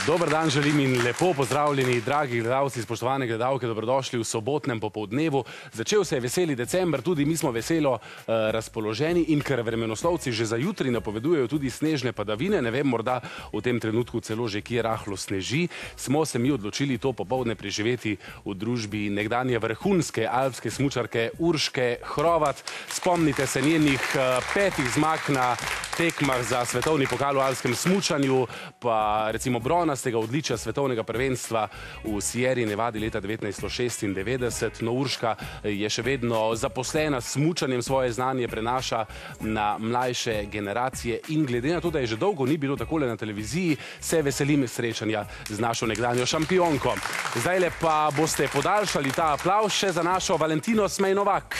Dober dan želim in lepo pozdravljeni, dragi gledalci, spoštovane gledalke, dobrodošli v sobotnem popoldnevu. Začel se je veseli december, tudi mi smo veselo razpoloženi in ker vremenoslovci že za jutri napovedujejo tudi snežne padavine, ne vem, morda v tem trenutku celo že kje rahlo sneži, smo se mi odločili to popoldne preživeti v družbi nekdanje vrhunske alpske smučarke Urške Hrovat. Spomnite se njenih 5 zmag na tekmah za svetovni pokal v alpskem smučanju, pa recimo bronastega odličja svetovnega prvenstva v Sierri Nevadi leta 1996. No, Urška je še vedno zaposlena s smučanjem, svoje znanje prenaša na mlajše generacije in glede na to, da je že dolgo ni bilo takole na televiziji, se veselim srečanja z našo nekdanjo šampionko. Zdajle pa boste podaljšali ta aplavz še za našo Valentino Smejnovak.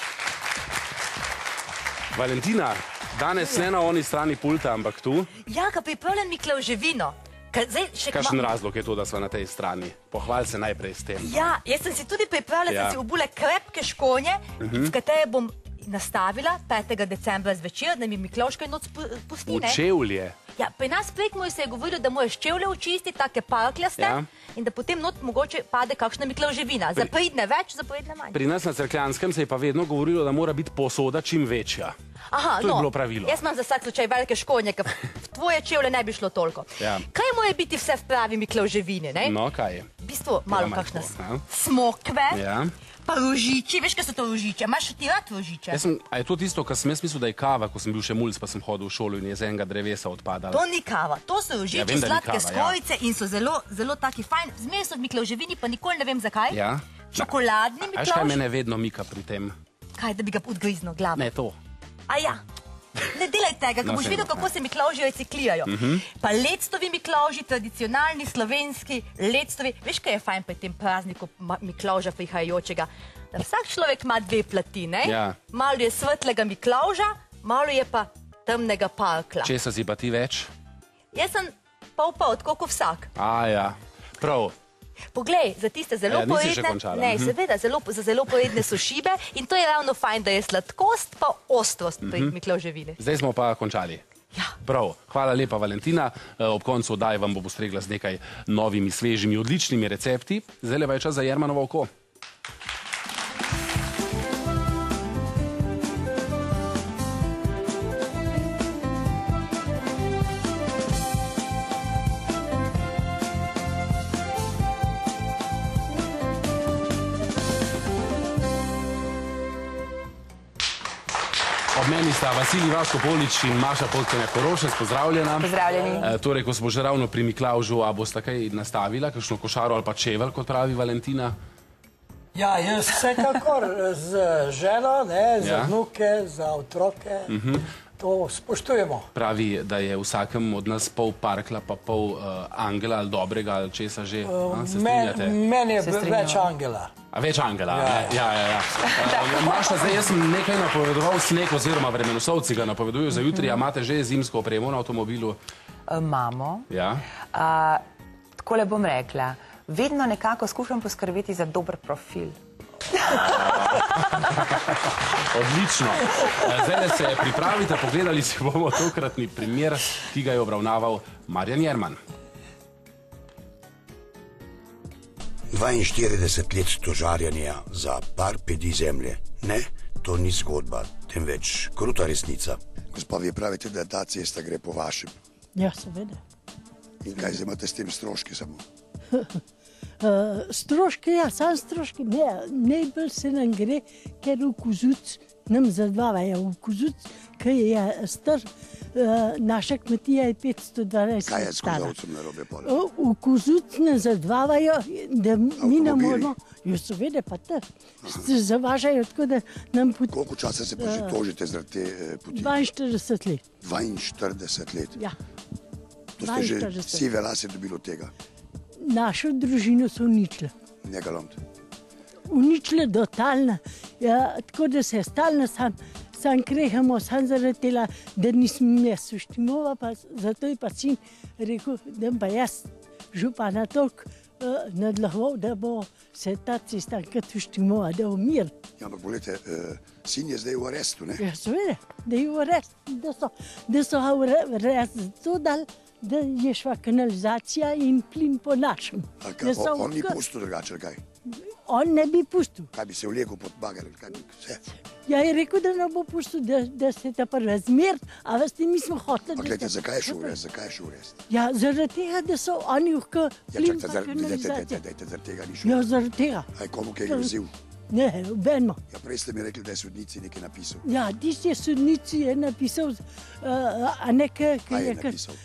Valentina, danes ne na oni strani pulta, ampak tu. Ja, ka pripravljam Miklavževino. Kakšen razlog je to, da sva na tej strani? Pohval se najprej s tem. Ja, jaz sem si tudi pripravljala, da si obule krepke škonje, v katere bom nastavila 5. decembra zvečer, da mi Miklavžka noc pusti, ne? V čevlje? Ja, pri nas v Prekmurju se je govorilo, da moraš čevlje očistiti, take parkljaste, in da potem not mogoče pade kakšna Miklavževina. Za pridne več, za pridne manj. Pri nas na Cerkljanskem se je pa vedno govorilo, da mora biti posoda čim večja. Aha, to je bilo pravilo. Jaz imam za vsak slučaj velike škonje, ker v tvoje čevlje ne bi šlo toliko. Kaj mora biti vse v pravi Miklavževini, ne? No, kaj je? V bistvu malo kakšna smokve, pa rožiči, veš, kaj so to rožiče? Imaš ti rad rožiče? A je to tisto, kar sem jaz mislil, da je kava, ko sem bil še mulc, pa sem hodil v šolo in je z enega drevesa odpadala? To ni kava, to so rožiči, sladke skorjice in so zelo taki fajn. Zmeraj so v Miklavževini, pa nikoli ne vem zakaj. Čokoladni Miklavž. A veš, kaj mene vedno mika pri tem? Kaj, da bi ga odgriznil glavo? Ne, to. A ja. Ne delaj tega, ko boš videl, kako se Miklavži reciklirajo. Pa lectovi Miklavži, tradicionalni, slovenski lectovi. Veš, kaj je fajn pri tem prazniku Miklavža prihajajočega? Da vsak človek ima 2 plati, ne? Malo je svetlega Miklavža, malo je pa temnega parkla. Česa si pa ti več? Jaz sem pol, tako vsak. A ja, prav. Poglej, za tiste zelo pojedne, seveda, za zelo pojedne so šibe in to je ravno fajn, da je sladkost pa ostrost pri Miklavževini. Zdaj smo pa končali. Prav, hvala lepa Valentina. Ob koncu oddaje vam bo postregla z nekaj novimi, svežimi, odličnimi recepti. Zdaj pa je čas za Jermanovo oko. Ob meni sta Vasilij Vasko Polič in Maša Polcenjak-Korošec, pozdravljena. Pozdravljeni. Torej, ko smo že ravno pri Miklavžu, a boste kaj nastavila, kakšno košaro ali pa čevelj, kot pravi Valentina? Ja, jaz vsekakor z ženo, za vnuke, za otroke, to spoštujemo. Pravi, da je vsakem od nas pol parkla, pa pol angela ali dobrega ali česa že. Se strinjate? Meni je več angela. A več angela? Ja. Maša, zdaj jaz sem nekaj napovedoval sneg oziroma vremenoslovci ga napovedujo za jutri, a imate že zimsko opremo na avtomobilu? Imamo. Takole bom rekla, vedno nekako skušam poskrbeti za dober profil. Odlično. Zdaj se pripravite, pogledali si bomo tokratni primer, ki ga je obravnaval Marjan Jerman. 42 let stožarjanja za par pedi zemlje. Ne, to ni zgodba, temveč kruta resnica. Gospa, vi pravite, da ta cesta gre po vašem. Ja, seveda. In kaj imate s tem stroški samo? Stroški, ja, sam stroški. Najbolj se nam gre, ker v Kozuc nam zadvavajo. V Kozuc, ki je star, naša kmetija je 512 Kaj je s Kozovcem narobe poleg? V Kozuc nam zadvavajo, da mi ne moramo... Jo, seveda pa te. Zavažajo tako, da nam... Koliko časa se pa že tožite zaradi te poti? 42 let. 42 let? Ja. To ste že sive lase dobili od tega? Našo družino so uničile. Njega lomte? Uničile totalno. Tako da se stalno sam krehamo, sam zaradi tega, da nisem jaz uštimova, zato je pa sin rekel, da pa jaz župana toliko nadlahoval, da bo se ta cesta enkrat uštimova, da bo mir. Ja, ampak bolite, sin je zdaj v arestu, ne? Ja, seveda, da je v arestu, da so v arestu zato dali, da je šla kanalizacija in plin po našem. On ni pustil drugače, kaj? On ne bi pustil. Kaj bi se vlekel pod bager, kaj bi vse? Ja, je rekel, da ne bo pustil, da se ta pa razmer, a veste, mi smo hoteli... Pa gledajte, zakaj je šel res? Ja, zaradi tega, da so oni lahko plin pa kanalizacija. Dajte, zaradi tega ni šel. Ja, zaradi tega. Aj, komu kaj grozil? Ne, obenmo. Ja, prej ste mi rekli, da je sodnici nekaj napisal. Ja, tisti je sodnici je napisal, a nekaj, Kaj je napisal?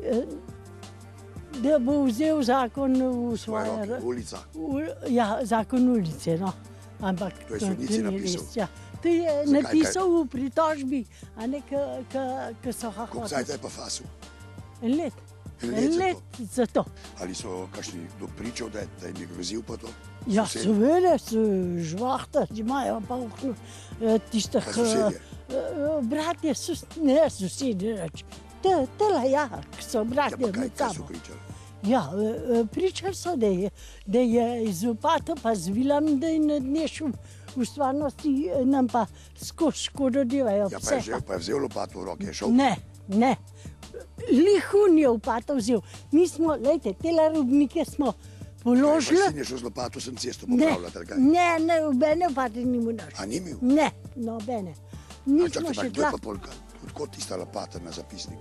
Da bo vzel zakon v Svoje roke, svoje... ulica. Ja, zakon ulice, no. Ampak To je sodnici ni napisal. res, ja. To je napisal v pritožbi, a ne, ki so ga Koliko hoteli. zdaj je pa fasil? En let. En En let let za to. Ali so kakšni dopričal, da jim je grozil pa to? Ja, Sosedi? seveda, so žvahta, imajo pa tistih... Pa sosedje? Bratje, ne sosedje reč. Tela, ja, ki so Ja, bratje pa kaj med so sabo. pričali? Ja, pričali so, da je iz Opata pa z Vilami, da je nadnešil v stvarnosti, nam pa skozi škodo delajo Ja, vse. pa je vzel lopato v roke, je šel. Ne. Lihun je Opata vzel. Mi smo, lejte, tele rudnike smo položili. Sin je šel z lopato, sem cesto popravljati, ali kaj? Ne, nobene Opate ni mu našel. A ni imel? Ne, nobene. A Nismo čakaj, še kdo je tla. pa polka? Odkot tista lopata na zapisniku?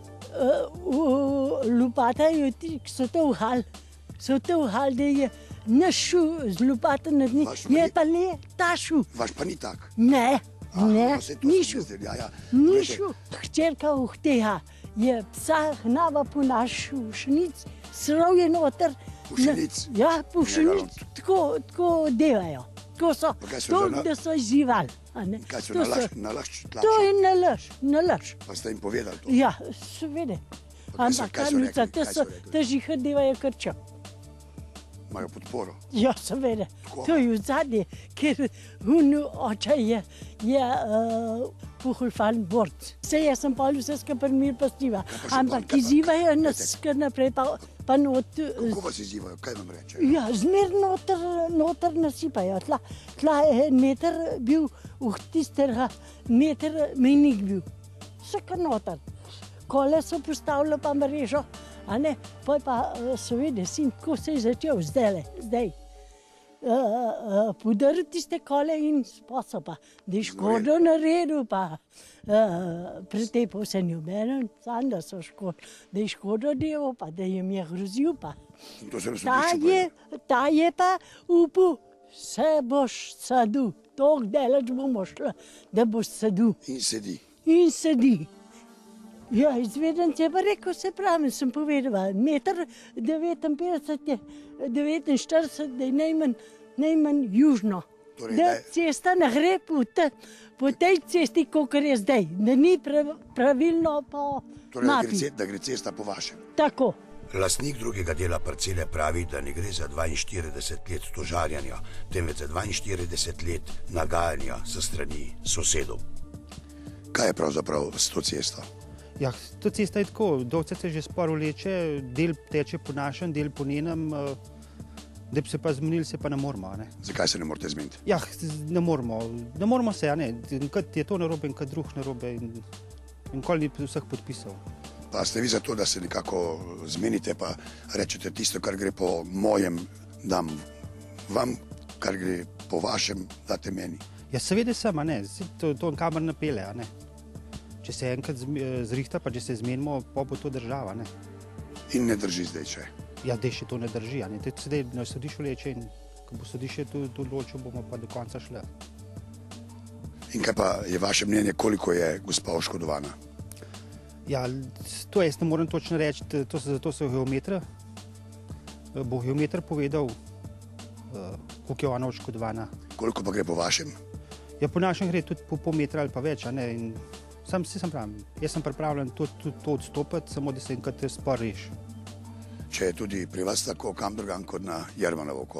Lopata je ti, ki so to vhali. So to vhali, da je našel z lopato na dni. Vaš Je ni- pa le tašel. Vaš pa ni tak. Ne, no, saj to ni se mi šel. zdi, ja. Ni Glejte, šel. Hčerka uhteha je psa hnava po naš všenic, srov je noter. Pušenic? Ja, pušenic, tako delajo. Tako so, Pa kaj so to, že na- da so izzivali. a ne. Kaj so To nalašč To tlačili? je nalaž. Pa ste jim povedali to? Ja, seveda. Pa kaj so- Ampak kaj so Karmica, rekli? Kaj so rekli? te žihe devajo krčo. Imajo podporo. Ja, seveda. Tako. To je v zadnje, ker oče je puhulfaln borc. Vse jaz sem pa vse skupaj mir pastiva. pa še Ampak pa- izzivajo kaj- nas kar naprej, pa not... Kako vas izzivajo? Kaj vam reče? Ja, zmer noter nasipajo. Tla je meter bil, tistega meter mejnik bil. Vse kar noter. Kole so postavili pa mrežo, a ne, poj pa seveda sin, tako se je začel zdaj. Podaril tiste kole in sposal pa, da je škodo naredil pa pretepal se njubenem, sam da so škodo, da je škodo delal pa, da jim je grozil pa. In to se na Ta sodišču je, povedal. ta je pa upal, se boš sadil, toliko daleč bomo šli, da boš sadil In sedi. in sedi. Ja, izvedenc je pa rekel, se pravi, sem povedala, 1,59 m je 49, da je najmanj južno. Torej, Da da je- cesta ne gre po tej cesti, kot je zdaj, da ni pravilno po Torej, mapi. da gre cesta po vašem. Tako. Lastnik drugega dela parcele pravi, da ne gre za 42 let tožarjanja, temveč za 42 let nagajanja sa strani sosedov. Kaj je pravzaprav s to cesto? Ja, to cesta je tako, dolce se že sporo vleče, del teče po našem, del po njenem, da bi se pa zmenili, se pa ne moramo. a Ne? Zakaj se ne morete zmeniti? Ja, ne moramo se, a ne, enkrat je to narobe, enkrat drug narobe in nikoli ni vseh podpisal. Pa ste vi za to, da se nekako zmenite, pa rečete tisto, kar gre po mojem, dam vam, kar gre po vašem, date meni. Ja, seveda sem, a ne, to kamer napele, a ne. Če se enkrat zrihta, pa če se zmenimo, pa bo to država, ne. In ne drži zdaj še. Ja, da še to ne drži, a ne, te sedaj na sodišču leče in ko bo sodišče to odločil, bomo pa do konca šli. In kaj pa je vaše mnenje, koliko je gospa oškodovana? Ja, to jaz ne morem točno reči, zato so geometra. Bo geometer povedal, koliko je ona oškodovana. Koliko pa gre po vašem? Ja, po našem gre tudi po pol metra ali pa več, a ne, in jaz sem pripravljen to odstopiti, samo da se enkrat spor reši. Če je tudi pri vas tako, kam drugam kot na Jermanovo oko.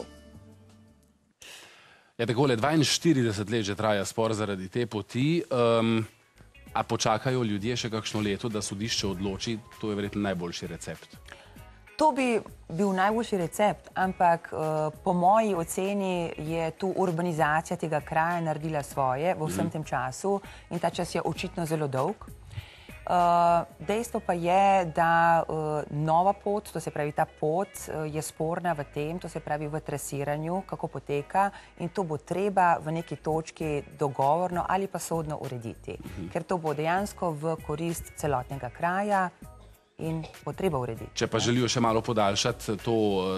Ja, takole, 42 let že traja spor zaradi te poti. A počakajo ljudje še kakšno leto, da sodišče odloči? To je verjetno najboljši recept. To bi bil najboljši recept, ampak po moji oceni je tu urbanizacija tega kraja naredila svoje v vsem tem času in ta čas je očitno zelo dolg. Dejstvo pa je, da nova pot, to se pravi ta pot, je sporna v tem, to se pravi v trasiranju, kako poteka in to bo treba v neki točki dogovorno ali pa sodno urediti, ker to bo dejansko v korist celotnega kraja in bo treba urediti. Če pa želijo še malo podaljšati to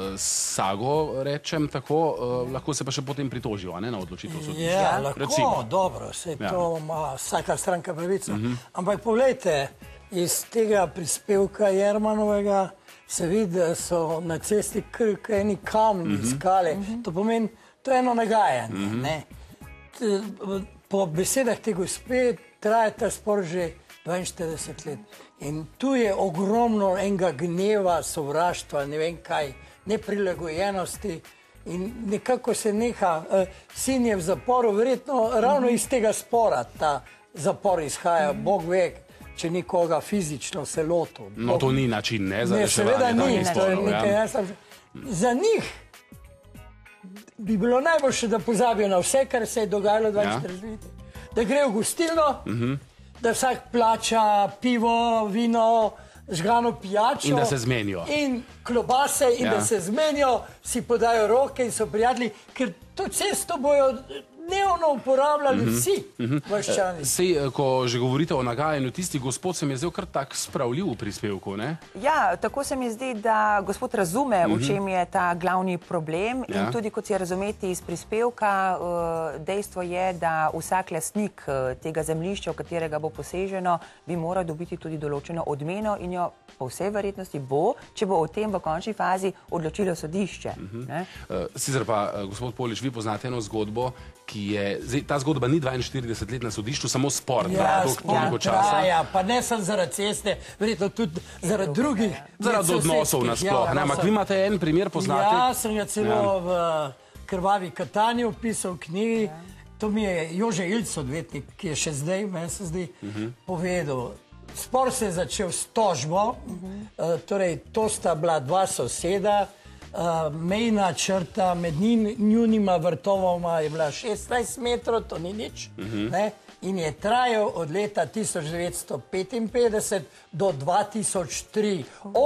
sago, rečem tako, lahko se pa še potem pritožijo, ne, na odločitev sodišča. Ja, lahko, dobro, se to ima vsaka stranka pravico. Ampak povejte, iz tega prispevka Jermanovega se vidi, da so na cesti kar eni kamni skale. To pomeni, to je eno nagajanje, ne. Po besedah te gospe traja ta spor že 42 let. In tu je ogromno enega gneva, sovraštva, ne vem kaj, neprilagojenosti in nekako se neha, sin je v zaporu, verjetno ravno iz tega spora ta zapor izhaja, Bog ve, če nikoga fizično se lotil. No, to ni način, ne, za reševanje takih sporov. Seveda ni, to je nekaj jasno. Za njih bi bilo najboljše, da pozabijo na vse, kar se je dogajalo 42 let. Da grejo v gostilno, da vsak plača pivo, vino, žgano pijačo. In da se zmenijo. In klobase, in da se zmenijo, si podajo roke in so prijatelji, ker to cesto bojo dnevno uporabljali vsi vaščani. Sej, ko že govorite o nagajanju, tisti gospod se mi je zdel kar tak spravljiv v prispevku, ne? Ja, tako se mi zdi, da gospod razume, v čem je ta glavni problem in tudi, kot je razumeti iz prispevka, dejstvo je, da vsak lastnik tega zemljišča, v katerega bo poseženo, bi moral dobiti tudi določeno odmeno in jo po vsej verjetnosti bo, če bo o tem v končni fazi odločilo sodišče. Sicer pa, gospod Polič, vi poznate eno zgodbo, ki je, ta zgodba ni 42 let na sodišču, samo spor, toliko časa. Ja, pa ne sem zaradi ceste, verjetno tudi zaradi drugih. Zaradi odnosov nasploh, ne, ampak vi imate en primer, poznate? Ja, sem ga celo v Krvavi Katanji opisal v knjigi, to mi je Jože Ilc, odvetnik, ki je še zdaj, meni se zdi, povedal. Spor se je začel s tožbo, torej to sta bila dva soseda, mejna črta med njunima vrtovoma je bila 16 metrov, to ni nič, in je trajal od leta 1955 do 2003,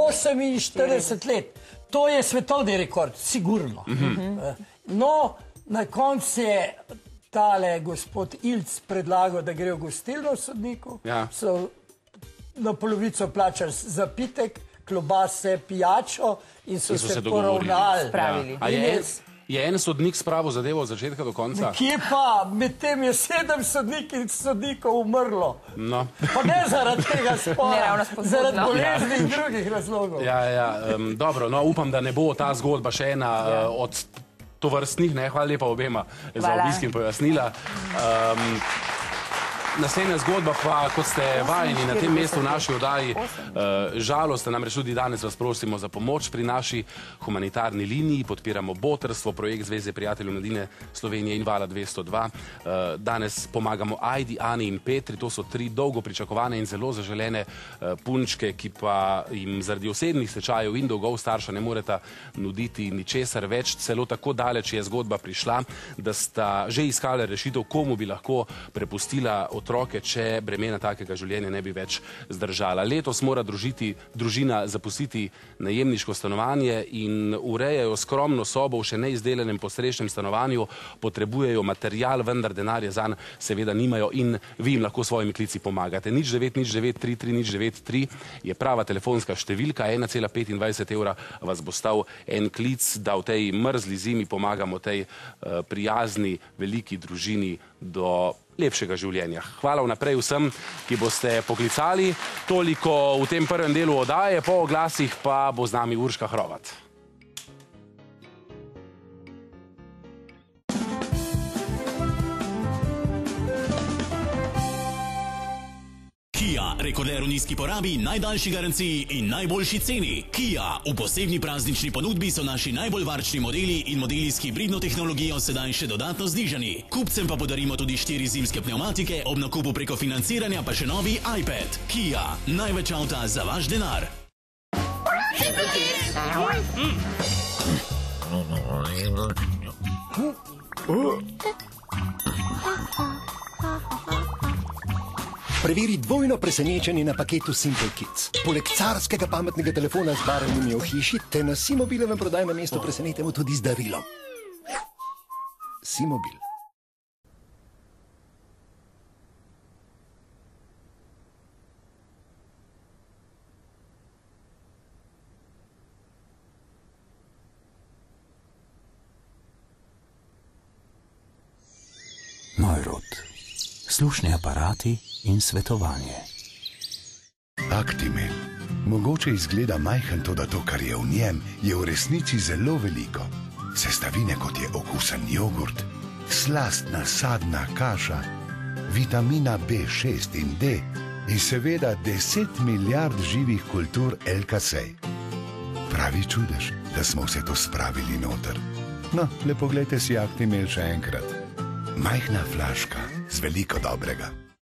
48 let. To je svetovni rekord, sigurno. No, na koncu je tale gospod Ilc predlagal, da gre v gostilno sodniku, so na polovico plačali zapitek, klobase, pijačo in so se poravnali. A je en sodnik spravil zadevo od začetka do konca? Kje pa? Medtem je 7 sodnikov umrlo. Pa ne zaradi tega spora, zaradi bolezni in drugih razlogov. Dobro, no upam, da ne bo ta zgodba še ena od tovrstnih, ne, hvala lepa obema za obisk in pojasnila. Naslednja zgodba pa, kot ste vajeni na tem mestu v naši oddaji, žalostna, namreč tudi danes vas prosimo za pomoč pri naši humanitarni liniji, podpiramo Botrstvo, projekt Zveze prijateljev mladine Slovenije in Vala 202. Danes pomagamo Ajdi, Ani in Petri, to so 3 dolgo pričakovane in zelo zaželene punčke, ki pa jim zaradi osebnih stečajev in dolgov starša ne moreta nuditi ničesar več. Celo tako daleč je zgodba prišla, da sta že iskale rešitev, komu bi lahko prepustila otroke, če bremena takega življenja ne bi več zdržala. Letos mora družina zapustiti najemniško stanovanje in urejajo skromno sobo v še neizdelanem postrešnem stanovanju, potrebujejo material, vendar denarja zanj seveda nimajo in vi jim lahko svojimi klici pomagate. 0909 33 je prava telefonska številka, 1,25 evra vas bo stal en klic, da v tej mrzli zimi pomagamo tej prijazni veliki družini do lepšega življenja. Hvala vnaprej vsem, ki boste poklicali. Toliko v tem prvem delu oddaje, po oglasih pa bo z nami Urška Hrovat. Kia, rekorder v nizki porabi, najdaljši garanciji in najboljši ceni. Kia, v posebni praznični ponudbi so naši najbolj varčni modeli in modeli s hibridno tehnologijo sedaj še dodatno znižani. Kupcem pa podarimo tudi 4 zimske pnevmatike, ob nakupu preko financiranja pa še novi iPad. Kia, največ avta za vaš denar. Preveri dvojno presenečenje na paketu Simple Kids. Poleg carskega pametnega telefona z barvnimi ohišji, te na Simobilevem prodajnem mestu presenetimo tudi z darilom. Simobil. Neurot. Slušni aparati in svetovanje. Actimel. Mogoče izgleda majhen, toda to, kar je v njem, je v resnici zelo veliko. Sestavine, kot je okusen jogurt, slastna sadna kaša, vitamina B6 in D in seveda 10 milijard živih kultur LKC. Pravi čudež, da smo vse to spravili noter. No, le poglejte si Actimel še enkrat. Majhna flaška z veliko dobrega.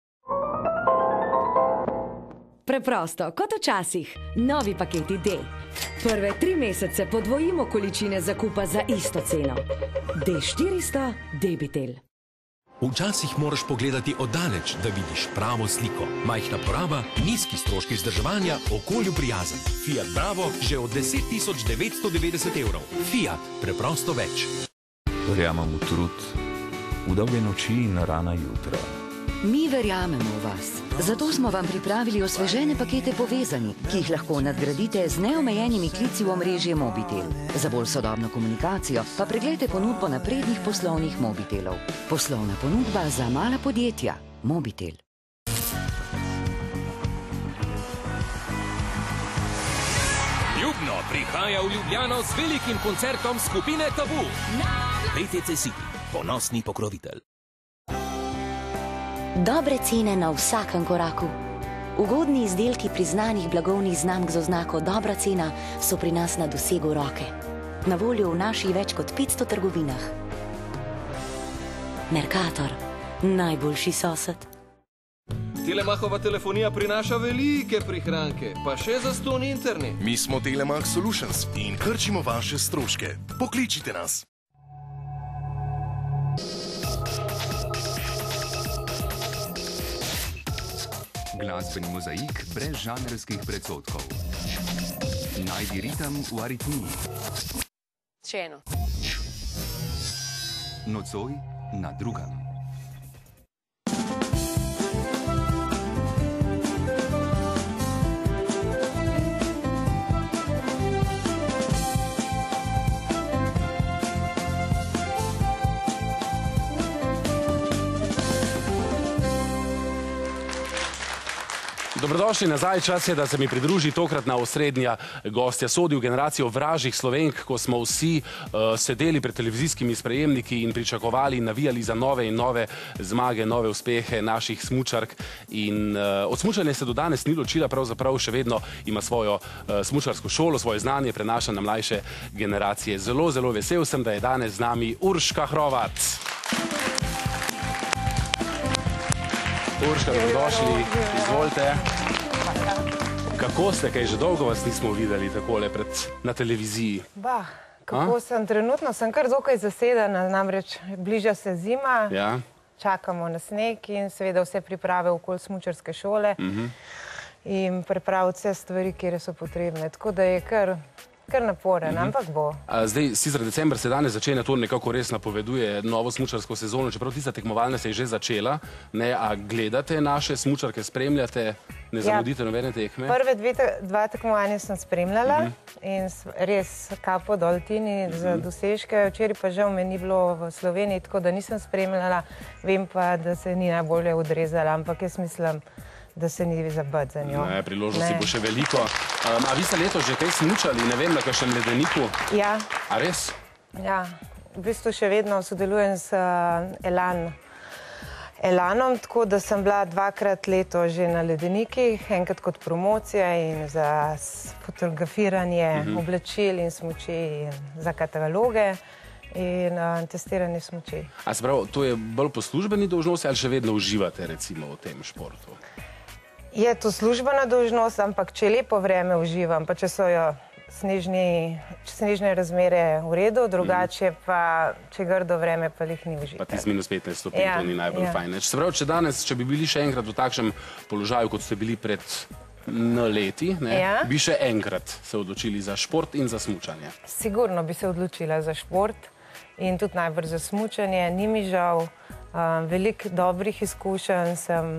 Preprosto, kot včasih, novi paketi D. Prve 3 mesece podvojimo količine zakupa za isto ceno. D400 Debitel. Včasih moraš pogledati oddaleč, da vidiš pravo sliko. Majhna poraba, nizki stroški vzdrževanja, okolju prijazen. Fiat Bravo že od 10.990 evrov. Fiat, preprosto več. Verjamem v trud, v dolge noči in rana jutra. Mi verjamemo v vas. Zato smo vam pripravili osvežene pakete Povezani, ki jih lahko nadgradite z neomejenimi klici v omrežje Mobitel. Za bolj sodobno komunikacijo pa preglejte ponudbo naprednih poslovnih Mobitelov. Poslovna ponudba za mala podjetja. Mobitel. Ljubno prihaja v Ljubljano z velikim koncertom skupine Tabu. PTC City, ponosni pokrovitelj. Dobre cene na vsakem koraku. Ugodni izdelki priznanih blagovnih znamk z oznako dobra cena so pri nas na dosegu roke. Na voljo v naših več kot 500 trgovinah. Mercator, najboljši sosed. Telemachova telefonija prinaša velike prihranke, pa še zastonj internet. Mi smo Telemach Solutions in krčimo vaše stroške. Pokličite nas. Glasbeni mozaik brez žanrskih predsodkov. Najdi ritem v aritmiji. Še eno. Nocoj na drugem. Dobrodošli nazaj, čas je, da se mi pridruži tokratna osrednja gostja. Sodi v generacijo vražjih Slovenk, ko smo vsi sedeli pred televizijskimi sprejemniki in pričakovali, navijali za nove in nove zmage, nove uspehe naših smučark. In od smučanja se do danes ni ločila, pravzaprav še vedno ima svojo smučarsko šolo, svoje znanje prenaša na mlajše generacije. Zelo, zelo vesel sem, da je danes z nami Urška Hrovat. Urška, dobrodošli, izvolite. Kako ste, kaj že dolgo vas nismo videli takole na televiziji? Kako sem? Trenutno sem kar dokaj zasedena, namreč bliža se zima, čakamo na sneg in seveda vse priprave okoli smučarske šole in pripraviti vse stvari, kjer so potrebne. Tako da je kar naporen, ampak bo. Zdaj, sicer december se danes začenja, to nekako res napoveduje novo smučarsko sezono, čeprav tista tekmovalna se je že začela. A gledate naše smučarke, spremljate, ne zamudite nobene tekme? Prve 2 tekmovanja sem spremljala in res kapo dol Tini za dosežke. Včeraj pa žal me ni bilo v Sloveniji, tako da nisem spremljala. Vem pa, da se ni najbolje odrezala, ampak jaz mislim, da se ni zabati za njo. Ne, priložnosti bo še veliko. A vi ste letos že kaj smučali, ne vem, na kakšnem ledeniku? Ja. A res? Ja, v bistvu še vedno sodelujem s Elanom, tako da sem bila 2-krat leto že na ledenikih, enkrat kot promocija in za fotografiranje oblačil in smuči in za kataloge in testiranje smuči. A se pravi, to je bolj po službeni dolžnosti ali še vedno uživate recimo v tem športu? Je to službena dolžnost, ampak če lepo vreme uživam, pa če so jo snežne razmere v redu, drugače pa, če grdo vreme, pa jih ni užitek. Pa ti z minus 15 stopinj, to ni najbolj fajn. Se pravi, če bi bili še enkrat v takšnem položaju, kot ste bili pred leti, bi še enkrat se odločili za šport in za smučanje? Sigurno bi se odločila za šport in tudi najbrž za smučanje. Ni mi žal, veliko dobrih izkušenj sem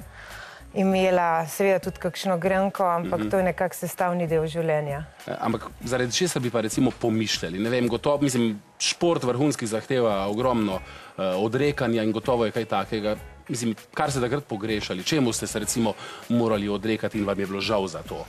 imela, seveda tudi kakšno grenko, ampak to je nekak sestavni del življenja. Ampak zaradi česa bi pa recimo pomišljali? Ne vem, gotovo, mislim, šport vrhunski zahteva ogromno odrekanja in gotovo je kaj takega. Mislim, kar ste takrat pogrešali, čemu ste se recimo morali odrekati in vam je bilo žal za to?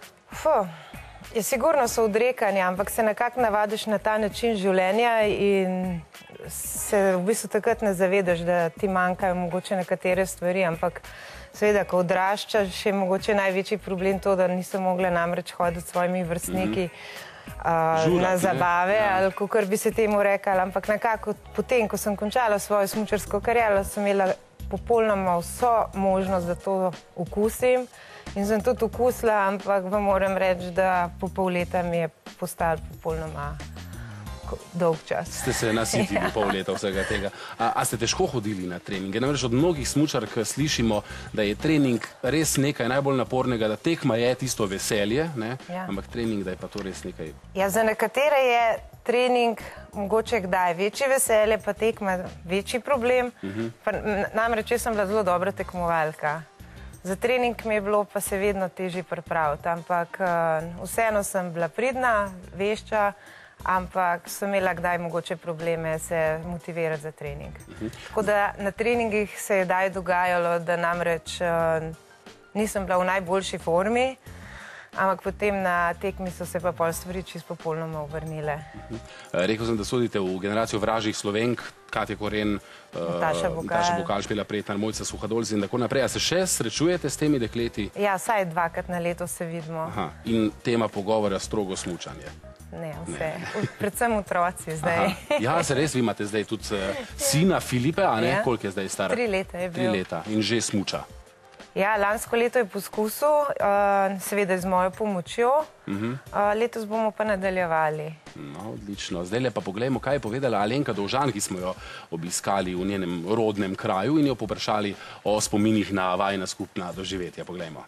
Sigurno so odrekanja, ampak se nekako navadiš na ta način življenja in se v bistvu takrat ne zavedaš, da ti manjkajo mogoče nekatere stvari, ampak seveda, ko odraščaš, je mogoče največji problem to, da nisem mogla namreč hoditi s svojimi vrstniki na zabave, ali kakor bi se temu rekali, ampak nekako potem, ko sem končala svojo smučarsko kariero, sem imela popolnoma vso možnost, da to okusim in sem tudi okusila, ampak vam moram reči, da po pol leta mi je postalo popolnoma dolg čas. Ste se nasitili pol leta vsega tega. A ste težko hodili na treninge? Namreč od mnogih smučark slišimo, da je trening res nekaj najbolj napornega, da tekma je tisto veselje, ampak trening, da je pa to res nekaj. Ja, za nekatere je trening mogoče kdaj večje veselje, pa tekma večji problem. Namreč jaz sem bila zelo dobra tekmovalka. Za trening mi je bilo pa se vedno težje pripraviti, ampak vseeno sem bila pridna, vešča, ampak sem imela kdaj mogoče probleme se motivirati za trening. Tako da na treningih se je daj dogajalo, da namreč nisem bila v najboljši formi, ampak potem na tekmi so se pa pol stvari čisto popolnoma obrnile. Rekel sem, da sodite v generacijo vražjih Slovenk, Katja Koren, Nataša Bokal, Špela Pretnar, Mojca Suhadolc in tako naprej. A se še srečujete s temi dekleti? Ja, vsaj dvakrat na leto se vidimo. In tema pogovora strogo smučanje? Ne, vse. Predvsem otroci zdaj. Ja, se res, vi imate zdaj tudi sina Filipe, a ne? Koliko je zdaj star? 3 leta je bil. 3 leta in že smuča. Ja, lansko leto je poskusil, seveda z mojo pomočjo, letos bomo pa nadaljevali. No, odlično. Zdaj pa pogledajmo, kaj je povedala Alenka Dovžan, ki smo jo obiskali v njenem rodnem kraju in jo poprašali o spominih na vajina skupna doživetja. Poglejmo.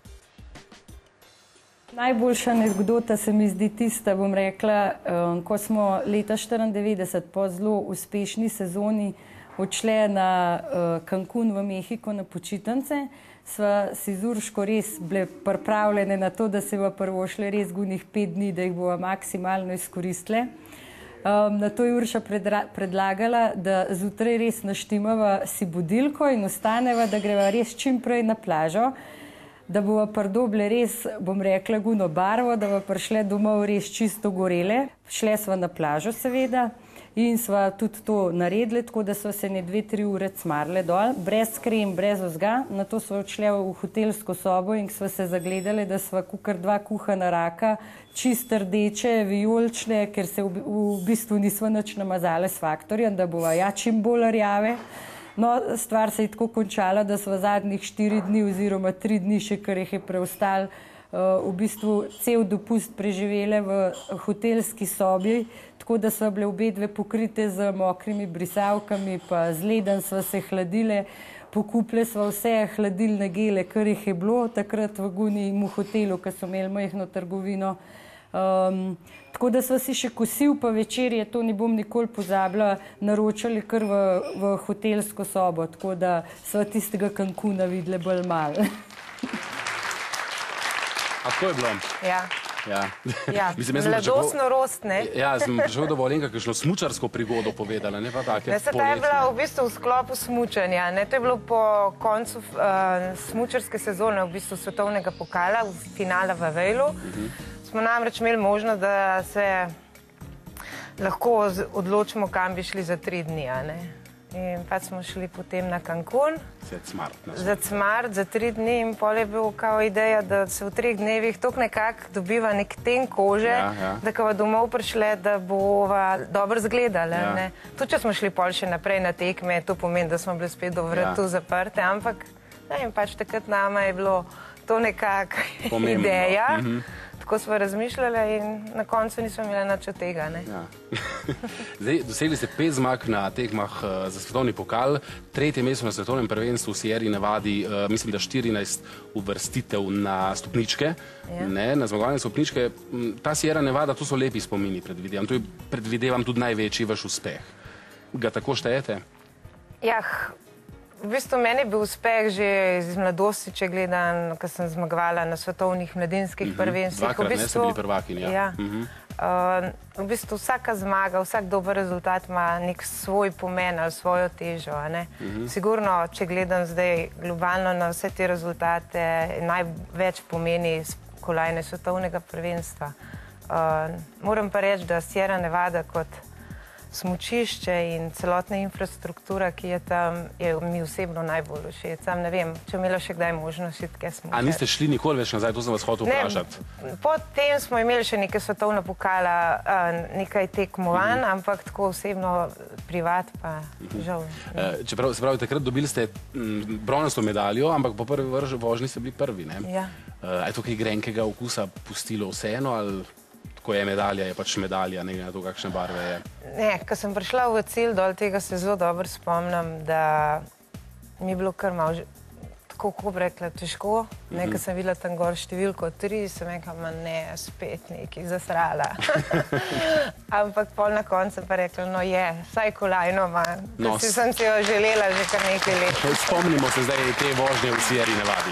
Najboljša anekdota se mi zdi tista, bom rekla, ko smo leta 1994 po zelo uspešni sezoni odšli na Cancun v Mehiko na počitnice, sva si z Urško res bile pripravljene na to, da se bo prvošle res gunih 5 dni, da jih bova maksimalno izkoristile. Na to je Urša predlagala, da zjutraj res naštimava si budilko in ostaneva, da greva res čim prej na plažo, da bova pridobile res, bom rekla, guno barvo, da bova prišle domov res čisto gorele. Šle sva na plažo seveda in sva tudi to naredili, tako da sva se ne 2-3 ure cmarle dol, brez krem, brez ozga. Na to sva odšle v hotelsko sobo in sva se zagledali, da sva kukar 2 kuhana raka, čist rdeče, vijolične, ker se v bistvu nisva nič namazale s faktorjem, da bova ja čim bolj rjave. No, stvar se je tako končala, da sva zadnjih 4 dni oziroma 3 dni še, kar jih je preostalo, v bistvu cel dopust preživele v hotelski sobi, tako da sva bile obe dve pokrite z mokrimi brisavkami, pa z ledem sva se hladile, pokupile sva vse hladilne gele, kar jih je bilo takrat v Gunijemu hotelu, ko so imeli majhno trgovino. Tako da sva si še kosil pa večerje, to ne bom nikoli pozabila, naročali kar v hotelsko sobo, tako da sva tistega Cancuna videli bolj malo. A tako je bilo? Ja. Ja. Mladostno rost, ne? Ja, sem prišel, da bo Alenka kakšno smučarsko prigodo povedala, ne pa take poletne. Ta je bila v bistvu v sklopu smučanja, ne? To je bilo po koncu smučarske sezone, v bistvu svetovnega pokala, finala v Vejlu. Smo namreč imeli možnost, da se lahko odločimo, kam bi šli za 3 dni, a ne? In pa smo šli potem na Cancun. Za cmart, za 3 dni in pol je bil kao ideja, da se v 3 dnevih tok nekako dobiva nek ten kože, da ko domov prišle, da bova dobro zgledala, ne? Tudi če smo šli pol še naprej na tekme, to pomeni, da smo bili spet do vratu zaprte, ampak ne, in pač takrat nama je bilo to nekako ideja. tako smo razmišljali in na koncu nismo imeli nič od tega. Zdaj, dosegli ste 5 zmag na tekmah za svetovni pokal, 3. mesto na svetovnem prvenstvu v Sierri Nevadi, mislim, da 14 uvrstitev na stopničke, na zmagovalne stopničke. Ta Sierra Nevada, to so lepi spomini, predvidevam. To je, predvidevam, tudi največji vaš uspeh. Ga tako štejete? V bistvu meni je bil uspeh že iz mladosti, če gledam, ko sem zmagovala na svetovnih mladinskih prvenstvih. Dvakrat, ne, ste bili prvakinja. Ja. V bistvu vsaka zmaga, vsak dober rezultat ima nek svoj pomen ali svojo težo. Sigurno, če gledam zdaj globalno na vse te rezultate, največ pomeni kolajne svetovnega prvenstva. Moram pa reči, da Sierra Nevada kot smučišče in celotna infrastruktura, ki je tam, je mi osebno najbolj všeč. Sam ne vem, če imela še kdaj možnost šitke smučati. A niste šli nikoli več nazaj, to sem vas hotel vprašati? Potem smo imeli še nekaj svetovna pokala, nekaj tekmovanj, ampak tako osebno privat pa žal. Čeprav, se pravi, takrat dobili ste bronasto medaljo, ampak po prvi vožnji ste bili prvi, ne? Ja. Je to kaj grenkega okusa pustilo vseeno, ali ko je medalja, je pač medalja, ne glede na to, kakšne barve je? Ne, ko sem prišla v cilj dol, tega se zelo dobro spomnim, da mi je bilo kar malo, tako ko bi rekla, težko. Ko sem videla tam gor številko 3, sem rekla, ne, spet nekaj zasrala. Ampak pol na koncu pa rekla, no je, vsaj kolajno ima. Sem si jo želela že kar nekaj let. Spomnimo se zdaj te vožnje v Sierri Nevadi.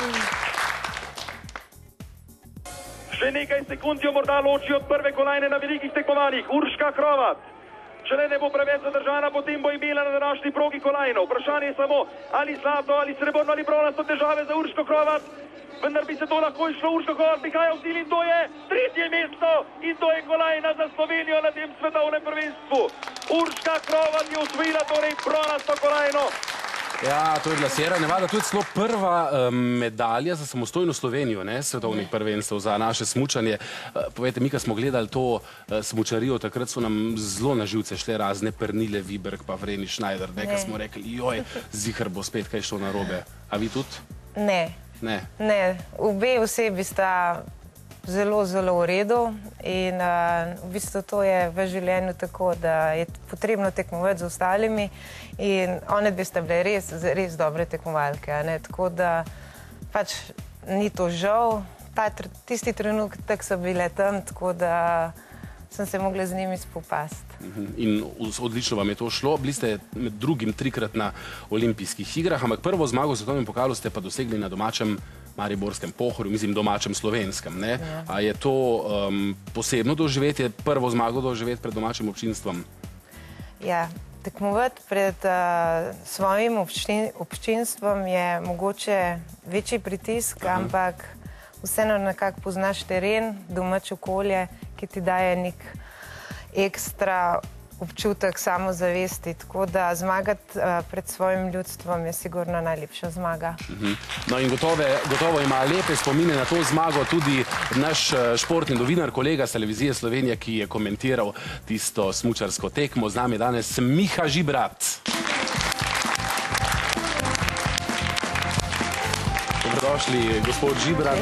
Še nekaj sekund jo morda loči od prve kolajne na velikih tekmovanjih. Urška Hrovat. Če ne bo preveč zadržana, potem bo imela na današnji progi kolajno. Vprašanje je samo, ali zlato, ali srebrno, ali bronasto težave za Urško Hrovat. Vendar bi se to lahko išlo. Urško Hrovat prihaja v cilj in to je 3. mesto. In to je kolajna za Slovenijo na tem svetovnem prvenstvu. Urška Hrovat je osvojila torej bronasto kolajno. Ja, to je bila Sierra Nevada, to je celo prva medalja za samostojno Slovenijo, ne, svetovnih prvenstev za naše smučanje. Povejte, mi, ko smo gledali to smučarijo, takrat so nam zelo na živce šle razne Pernille Viberg pa Vreni Schneider, ko smo rekli, joj, zihar bo spet kaj šlo narobe. A vi tudi? Ne. Ne, obe osebi sta zelo, zelo v redu in v bistvu to je v življenju tako, da je potrebno tekmovati z ostalimi in one dve sta bile res dobre tekmovalke, tako da pač ni to žal. Tisti trenutek so bile tam, tako da sem se mogla z njimi spopasti. In odlično vam je to šlo. Bili ste med drugim 3-krat na olimpijskih igrah, ampak prvo zmago v svetovnem pokalu ste pa dosegli na domačem mariborskem Pohorju, mislim domačem slovenskem. A je to posebno doživetje, prvo zmago doživeti pred domačim občinstvom? Ja, tekmovati pred svojim občinstvom je mogoče večji pritisk, ampak vseeno nekako poznaš teren, domač okolje, ki ti daje nek ekstra občutek samozavesti, tako da zmagati pred svojim ljudstvom je sigurno najlepša zmaga. No in gotovo ima lepe spomine na to zmago tudi naš športni novinar, kolega s Televizije Slovenija, ki je komentiral tisto smučarsko tekmo. Z nami je danes Miha Žibrat. Dobrodošli, gospod Žibrat.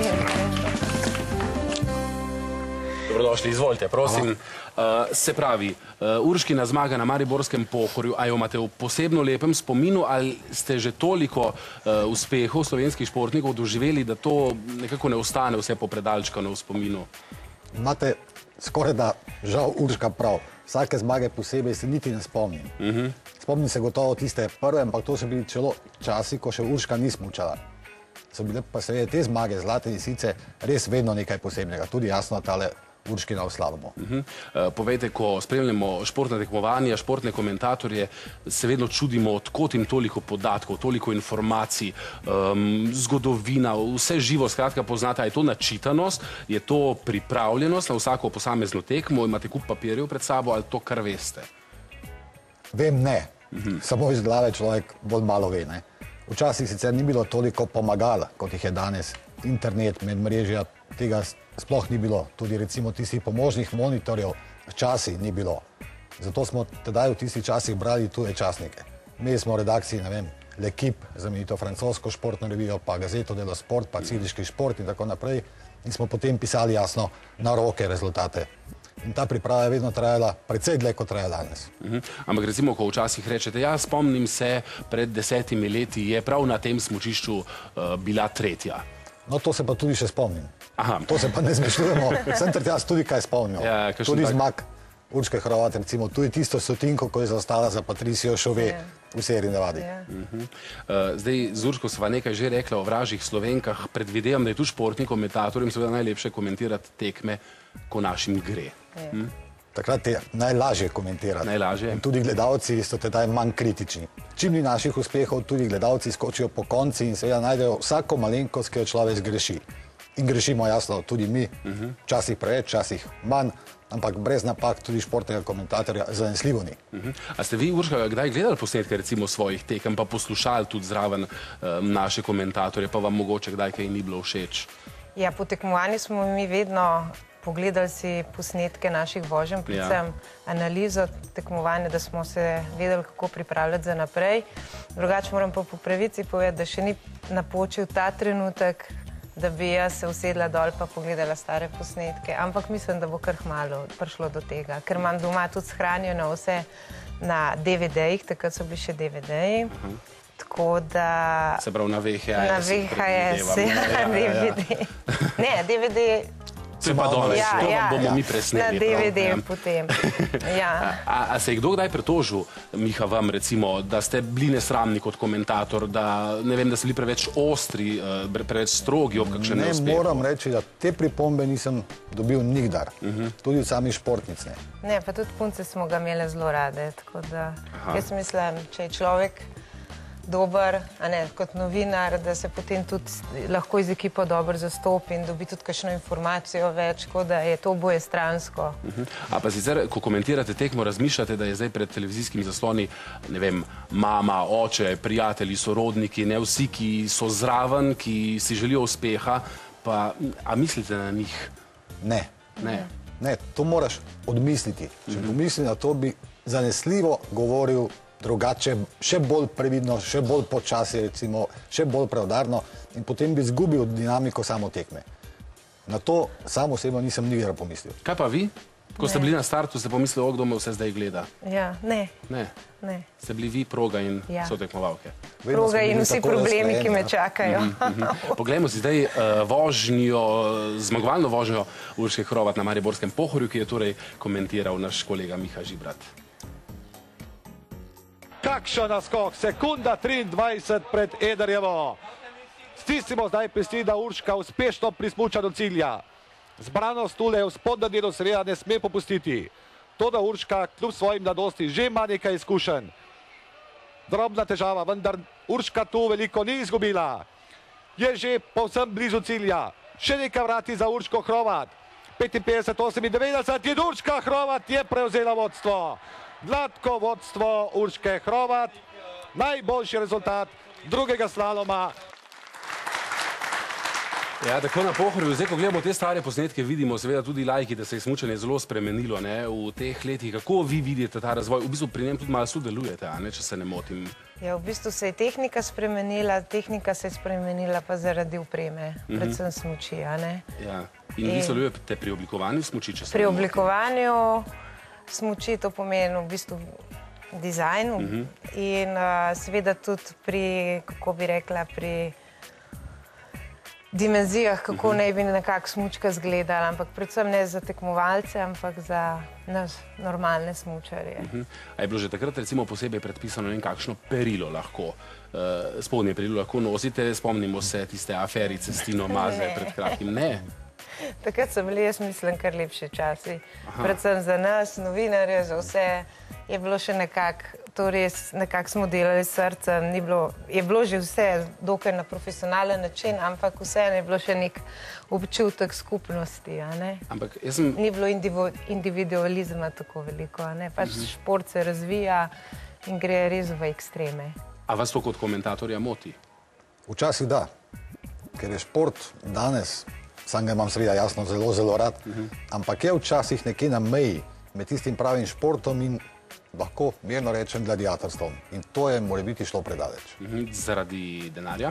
Dobrodošli, izvolite, prosim. Se pravi, Urškina zmaga na mariborskem Pohorju, a jo imate v posebno lepem spominu ali ste že toliko uspehov slovenskih športnikov doživeli, da to nekako ne ostane vse popredalčkano v spominu? Imate skoraj da žal Urška prav. Vsake zmage posebej se niti ne spomnim. Spomnim se gotovo tiste prve, ampak to so bili celo časi, ko še Urška ni smučala. So bile pa seveda te zmage, zlate lisice, res vedno nekaj posebnega. Tudi jasno tale Urškina v slalomu. Povejte, ko spremljamo športne tekmovanja, športne komentatorje, se vedno čudimo, odkot jim toliko podatkov, toliko informacij, zgodovina, vse živo skratka poznate. Je to načitanost, je to pripravljenost na vsako posamezno tekmo, imate kup papirjev pred sabo ali to kar veste? Vem ne, samo iz glave človek bolj malo ve. Včasih sicer ni bilo toliko pomagal, kot jih je danes. Internet, medmrežja, tega sploh ni bilo. Tudi recimo tistih pomožnih monitorjev včasih ni bilo. Zato smo tedaj v tistih časih brali tuje časnike. Imeli smo v redakciji, ne vem, L'Equipe, znamenito francosko športno revijo, pa Gazeto dello Sport, pa Ciliški šport in tako naprej. in smo potem pisali jasno na roke rezultate. In ta priprava je vedno trajala precej dlje, kot traja danes. Ampak recimo, ko včasih rečete, ja, spomnim se, pred 10 leti je prav na tem smučišču bila tretja. No, to se pa tudi še spomnim. To se pa ne zmešljujemo. Sem jaz tudi kaj spomnil. Tudi zmag Urške Hrovat, recimo, tudi tisto stotinko, ko je zaostala za Patricijo Šove v Sierra Nevadi. Zdaj, z Urško sva nekaj že rekla o vražjih Slovenkah. Predvidevam, da je tu športni komentator in seveda najlepše komentirati tekme, ko našim gre. Takrat je najlažje komentirati. Najlažje. In tudi gledalci so tedaj manj kritični. Čim ni naših uspehov, tudi gledalci skočijo po konci in seveda najdejo vsako malenkost, ki jo človek zgreši. In grešimo jasno tudi mi, včasih preveč, včasih manj, ampak brez napak tudi športnega komentatorja zanesljivo ni. A ste vi, Urška, kdaj gledali posnetke recimo svojih tekem, pa poslušali tudi zraven naše komentatorje, pa vam mogoče kdaj kaj ni bilo všeč? Ja, po tekmovanju smo mi vedno pogledali si posnetke naših voženj, predvsem analizo tekmovanja, da smo se vedeli, kako pripravljati za naprej. Drugače moram pa po pravici povedati, da še ni napočil ta trenutek, da bi jaz se usedla dol pa pogledala stare posnetke. Ampak mislim, da bo kar kmalu prišlo do tega, ker imam doma tudi shranjeno vse na DVD-jih, takrat so bili še DVD-ji. Tako da... Se pravi na VHS. Na VHS, DVD. Ne, DVD... To je pa dole, to vam bomo mi presneli. Na DVD potem, ja. A se je kdo kdaj pretožil, Miha, vam recimo, da ste bili nesramni kot komentator, da, ne vem, da ste bili preveč ostri, preveč strogi ob kakšen neuspehu? Ne, moram reči, da te pripombe nisem dobil nikdar. Tudi od samih športnic ne. Ne, pa tudi punce smo ga imeli zelo rade, tako da jaz mislim, če je človek dober, a ne, kot novinar, da se potem tudi lahko iz ekipo dobro zastopi in dobi tudi kakšno informacijo več, kot da je to oboje stransko. A pa sicer, ko komentirate tekmo, razmišljate, da je zdaj pred televizijskimi zasloni, ne vem, mama, oče, prijatelji, sorodniki, ne vsi, ki so zraven, ki si želijo uspeha, pa a mislite na njih? Ne. Ne, to moraš odmisliti. Če bi mislil na to, bi zanesljivo govoril drugače, še bolj previdno, še bolj počasi, recimo, še bolj preudarno in potem bi izgubil dinamiko samo tekme. Na to samo osebno nisem nikdar pomislil. Kaj pa vi? Ko ste bili na startu, ste pomislili, kdo me vse zdaj gleda? Ja, ne. Ne? Ste bili vi proga in sotekmovalke? Proga in vsi problemi, ki me čakajo. Poglejmo si zdaj vožnjo, zmagovalno vožnjo Urške Hrovat na Mariborskem Pohorju, ki je torej komentiral naš kolega Miha Žibrat. Kakšen naskok, sekunda 23 pred Ederjevo. Stisnimo zdaj pesti, da Urška uspešno prismuča do cilja. Zbranost tule v spodnjem delu sreda ne sme popustiti. To, da Urška kljub svojim mladosti že ima nekaj izkušenj. Drobna težava, vendar Urška tu veliko ni izgubila. Je že povsem blizu cilja. Še nekaj vrati za Urško Hrovat. 55-98 in Urška Hrovat je prevzela vodstvo. Gladko vodstvo Urške Hrovat, najboljši rezultat drugega slaloma. Ja, tako na Pohorju, zdaj, ko gledamo te stare posnetke, vidimo seveda tudi lajki, da se je smučanje zelo spremenilo v teh letih. Kako vi vidite ta razvoj? V bistvu pri njem tudi malo sodelujete, če se ne motim. Ja, v bistvu se je tehnika spremenila, se je spremenila pa zaradi opreme, predvsem smuči, a ne? Ja, in vi sodelujete pri oblikovanju smuči, če se ne motim? Pri oblikovanju smuči, to pomeni v bistvu dizajnu in seveda tudi pri, kako bi rekla, pri dimenzijah, kako naj bi nekako smučka izgledala, ampak predvsem ne za tekmovalce, ampak za nas normalne smučarje. A je bilo že takrat recimo posebej predpisano nekakšno perilo lahko, spodnje perilo lahko nosite, spomnimo se tiste aferice s Tino Maze pred kratkim, ne? Takrat so bili, jaz mislim, kar lepši časi. Predvsem za nas, novinarje, za vse, je bilo še nekako, to res nekako smo delali s srcem, je bilo že vse dokaj na profesionalen način, ampak vseeno je bilo še nek občutek skupnosti, a ne? Ampak jaz sem... Ni bilo individualizma tako veliko, a ne? Pač šport se razvija in gre res v ekstreme. A vas to kot komentatorja moti? Včasih da, ker je šport danes, sam ga imam seveda jasno zelo, zelo rad, ampak je včasih nekje na meji med tistim pravim športom in lahko mirno rečem gladiatorstvom. In to je morebiti šlo predaleč. Zaradi denarja?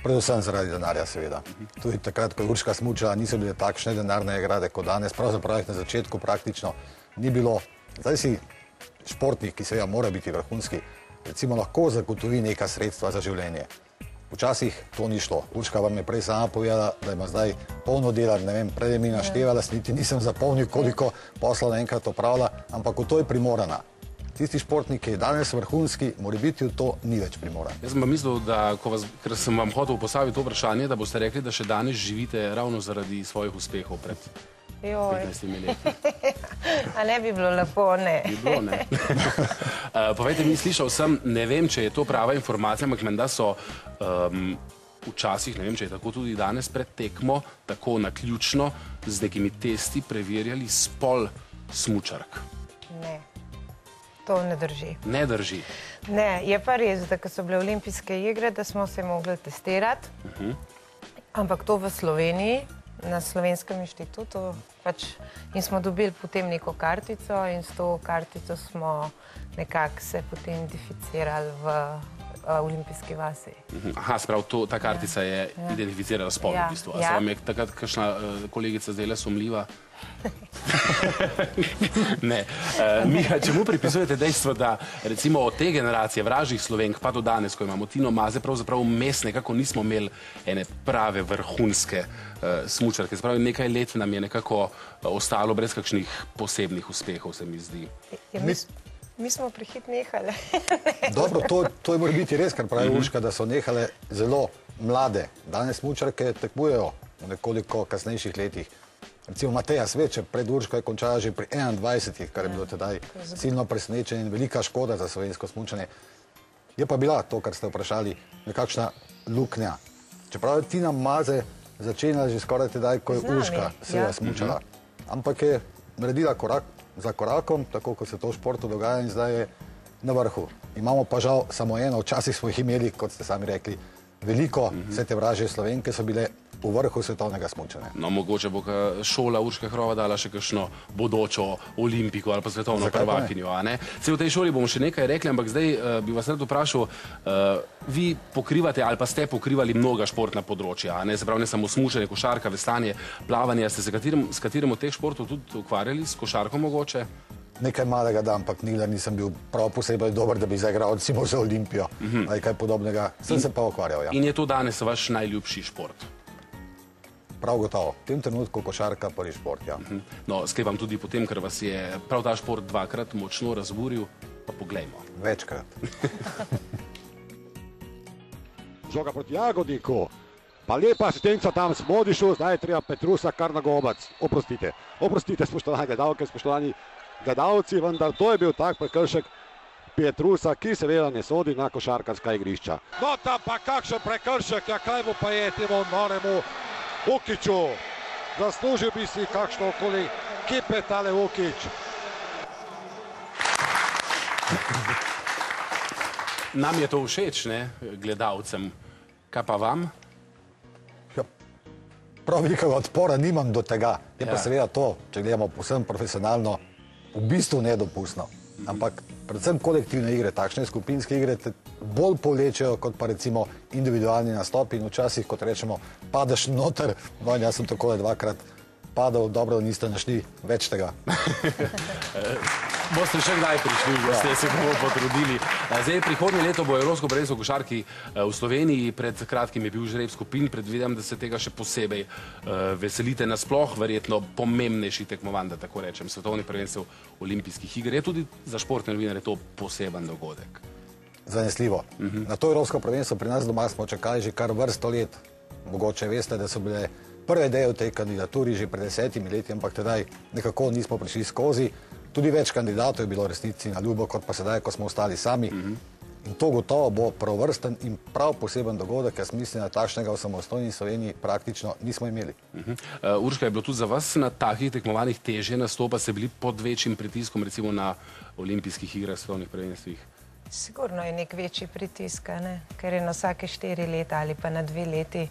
Predvsem zaradi denarja, seveda. Tudi takrat, ko je Urška smučala, niso bile takšne denarne nagrade kot danes, pravzaprav jih na začetku praktično ni bilo. Zdaj si športnik, ki seveda mora biti vrhunski, recimo lahko zagotovi neka sredstva za življenje. Včasih to ni šlo. Urška vam je prej sama povedala, da ima zdaj polno dela, ne vem, prej mi naštevala, niti nisem zapolnil, koliko posla naenkrat opravlja, ampak v to je primorana. Tisti športnik, ki je danes vrhunski, mora biti v to ni več primoran. Jaz sem pa mislil, da, ker sem vam hotel postaviti to vprašanje, da boste rekli, da še danes živite ravno zaradi svojih uspehov pred 15 leti. A ne bi bilo lepo, ne. Bi bilo, ne. Povejte mi, slišal sem, ne vem, če je to prava informacija, ampak menda so včasih, ne vem, če je tako tudi danes pred tekmo, tako naključno z nekimi testi preverjali spol smučark. Ne. To ne drži. Ne drži. Ne, je pa res, da ko so bile olimpijske igre, da smo se mogli testirati, ampak to v Sloveniji, na Slovenskem inštitutu, in smo dobili potem neko kartico in s to kartico smo nekako se potem identificirali v olimpijski vasi. Aha, sprav, ta kartica je identificirala spol v bistvu. A se vam je takrat kakšna kolegica zdajle sumljiva? Ne. Miha, čemu pripisujete dejstvo, da recimo od te generacije vražjih Slovenk pa do danes, ko imamo Tino Maze, pravzaprav vmes nekako nismo imeli ene prave vrhunske smučarke. Se pravi, nekaj let nam je nekako ostalo brez kakšnih posebnih uspehov, se mi zdi. Mi smo prehit nehali. Dobro, to je mora biti res, kar pravi Urška, da so nehale zelo mlade. Danes smučarke tekmujejo v nekoliko kasnejših letih. Recimo Mateja Sveče pred Urško je končala že pri 21, kar je bilo tedaj silno presenečenje in velika škoda za slovensko smučanje. Je pa bila to, kar ste vprašali, nekakšna luknja. Čeprav je Tina Maze začenjala že skoraj tedaj, ko je Urška seveda smučala. Ampak je naredila korak za korakom, tako kot se to v športu dogaja in zdaj je na vrhu. Imamo pa žal samo eno, včasih smo jih imeli, kot ste sami rekli, veliko, vse te vražje Slovenke so bile v vrhu svetovnega smučanja. No, mogoče bo šola Urške Hrova dala še kakšno bodočo olimpiko ali pa svetovno prvakinjo, a ne? Saj v tej šoli bomo še nekaj rekli, ampak zdaj bi vas rad vprašal, vi pokrivate ali pa ste pokrivali mnoga športna področja, a ne? Se pravi, ne samo smučanje, košarka, veslanje, plavanje. Ste se s katerim od teh športov tudi ukvarjali, s košarko mogoče? Nekaj malega da, ampak nikdar nisem bil prav posebej dober, da bi zaigral recimo za Olimpijo ali kaj podobnega. Sem se pa ukvarjal, ja. In je to danes vaš najljubši šport? Prav gotovo. V tem trenutku košarka prvi šport, ja. No, sklepam tudi potem, ker vas je prav ta šport dvakrat močno razburil, pa poglejmo. Večkrat. Žoga proti Jagodiku. Pa lepa asistenca tam s Modišu, zdaj je treba Petrusa kar na gobac. Oprostite, spoštovane gledalke, spoštovani gledalci, vendar to je bil tak prekršek Petrusa, ki seveda ne sodi na košarkarska igrišča. No, tam pa kakšen prekršek, ja kaj bo pa je temu noremu Vukiću. Zaslužil bi si kakšno okoli kipe tale Vukić. Nam je to všeč, ne, gledalcem. Kaj pa vam? Prav velikega odpora nimam do tega. Je pa seveda to, če gledamo povsem profesionalno, v bistvu nedopustno. Ampak predvsem kolektivne igre, takšne skupinske igre te bolj povlečejo kot pa recimo individualni nastopi in včasih, kot rečemo, padeš noter, no in jaz sem takole dvakrat padal, dobro, da niste našli več tega. Boste še kdaj prišli, boste se bomo potrudili. Zdaj, prihodnje leto bo Evropsko prvenstvo v košarki v Sloveniji, pred kratkim je bil žreb skupin, predvidevam, da se tega še posebej veselite nasploh, verjetno pomembnejši tekmovanj, da tako rečem, svetovni prvenstvo olimpijskih iger. Je tudi za športne novinarje to poseben dogodek? Zanesljivo. Na to Evropsko prvenstvo pri nas doma smo čakali že kar vrsto let. Mogoče veste, da so bile prve ideje v tej kandidaturi že pred 10 leti, ampak tedaj nekako nismo prišli skozi. Tudi več kandidatov je bilo resnici na ljubo, kot pa sedaj, ko smo ostali sami. In to gotovo bo pravovrsten in prav poseben dogodek, jaz mislim, da takšnega v samostojni Sloveniji praktično nismo imeli. Urška, je bilo tudi za vas na takih tekmovanjih težje nastopa, ste bili pod večjim pritiskom, recimo na olimpijskih igrah, svetovnih prvenstvih? Sigurno je nek večji pritisk, ker je na vsake 4 leta ali pa na 2 leti.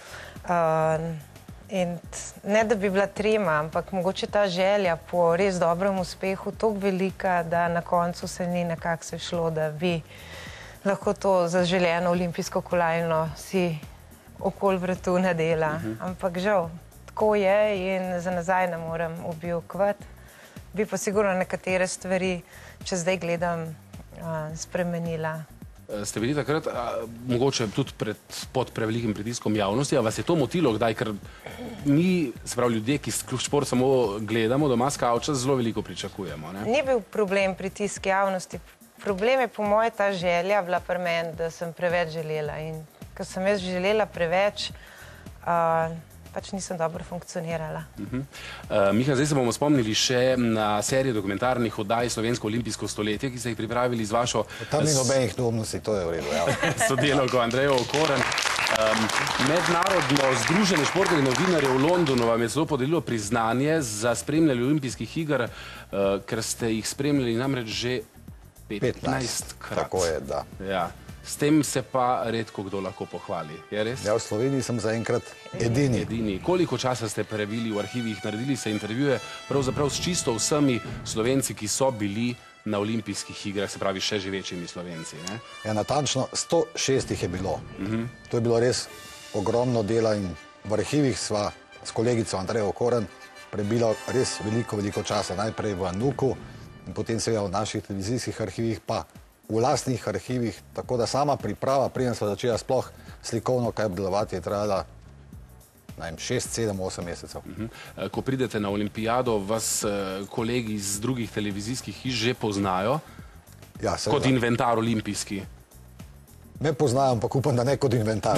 In ne, da bi bila trema, ampak mogoče ta želja po res dobrem uspehu toliko velika, da na koncu se ni nekako se šlo, da bi lahko to zaželjeno olimpijsko kolajno si okoli vratu ne dela. Ampak žal, tako je in za nazaj ne morem objokvati. Bi pa sigurno nekatere stvari, če zdaj gledam, spremenila. Ste bili takrat mogoče tudi pod prevelikim pritiskom javnosti, a vas je to motilo kdaj, ker mi, se pravi ljudje, ki šport samo gledamo doma s kavča, zelo veliko pričakujemo, ne? Ni bil problem pritisk javnosti. Problem je po moje ta želja bila pri meni, da sem preveč želela in ko sem jaz želela preveč, pač nisem dobro funkcionirala. Miha, zdaj se bomo spomnili še na serijo dokumentarnih oddaj Slovensko olimpijsko stoletje, ki ste jih pripravili z vašo... Tam ni nobenih neumnosti, to je v redu, ja. Sodelavko Andrejo Okoren. Mednarodno združenje športnih novinarjev v Londonu vam je celo podelilo priznanje za spremljanje olimpijskih iger, ker ste jih spremljali namreč že 15 krat. Tako je, da. Ja. S tem se pa redko kdo lahko pohvali, je res? Ja, v Sloveniji sem zaenkrat edini. Koliko časa ste prebili v arhivih, naredili ste intervjuje pravzaprav s čisto vsemi Slovenci, ki so bili na olimpijskih igrah, se pravi še živečimi Slovenci, ne? Ja, natančno 106 jih je bilo. To je bilo res ogromno dela in v arhivih sva s kolegico Andrejo Okoren prebila res veliko časa. Najprej v Nuku in potem seveda v naših televizijskih arhivih pa v lastnih arhivih, tako da sama priprava, preden sva začela sploh slikovno kaj obdelovati, je trajala 6, 7, 8 mesecev. Ko pridete na olimpijado, vas kolegi iz drugih televizijskih hiš že poznajo kot inventar olimpijski? Me poznajo, ampak upam, da ne kot inventar.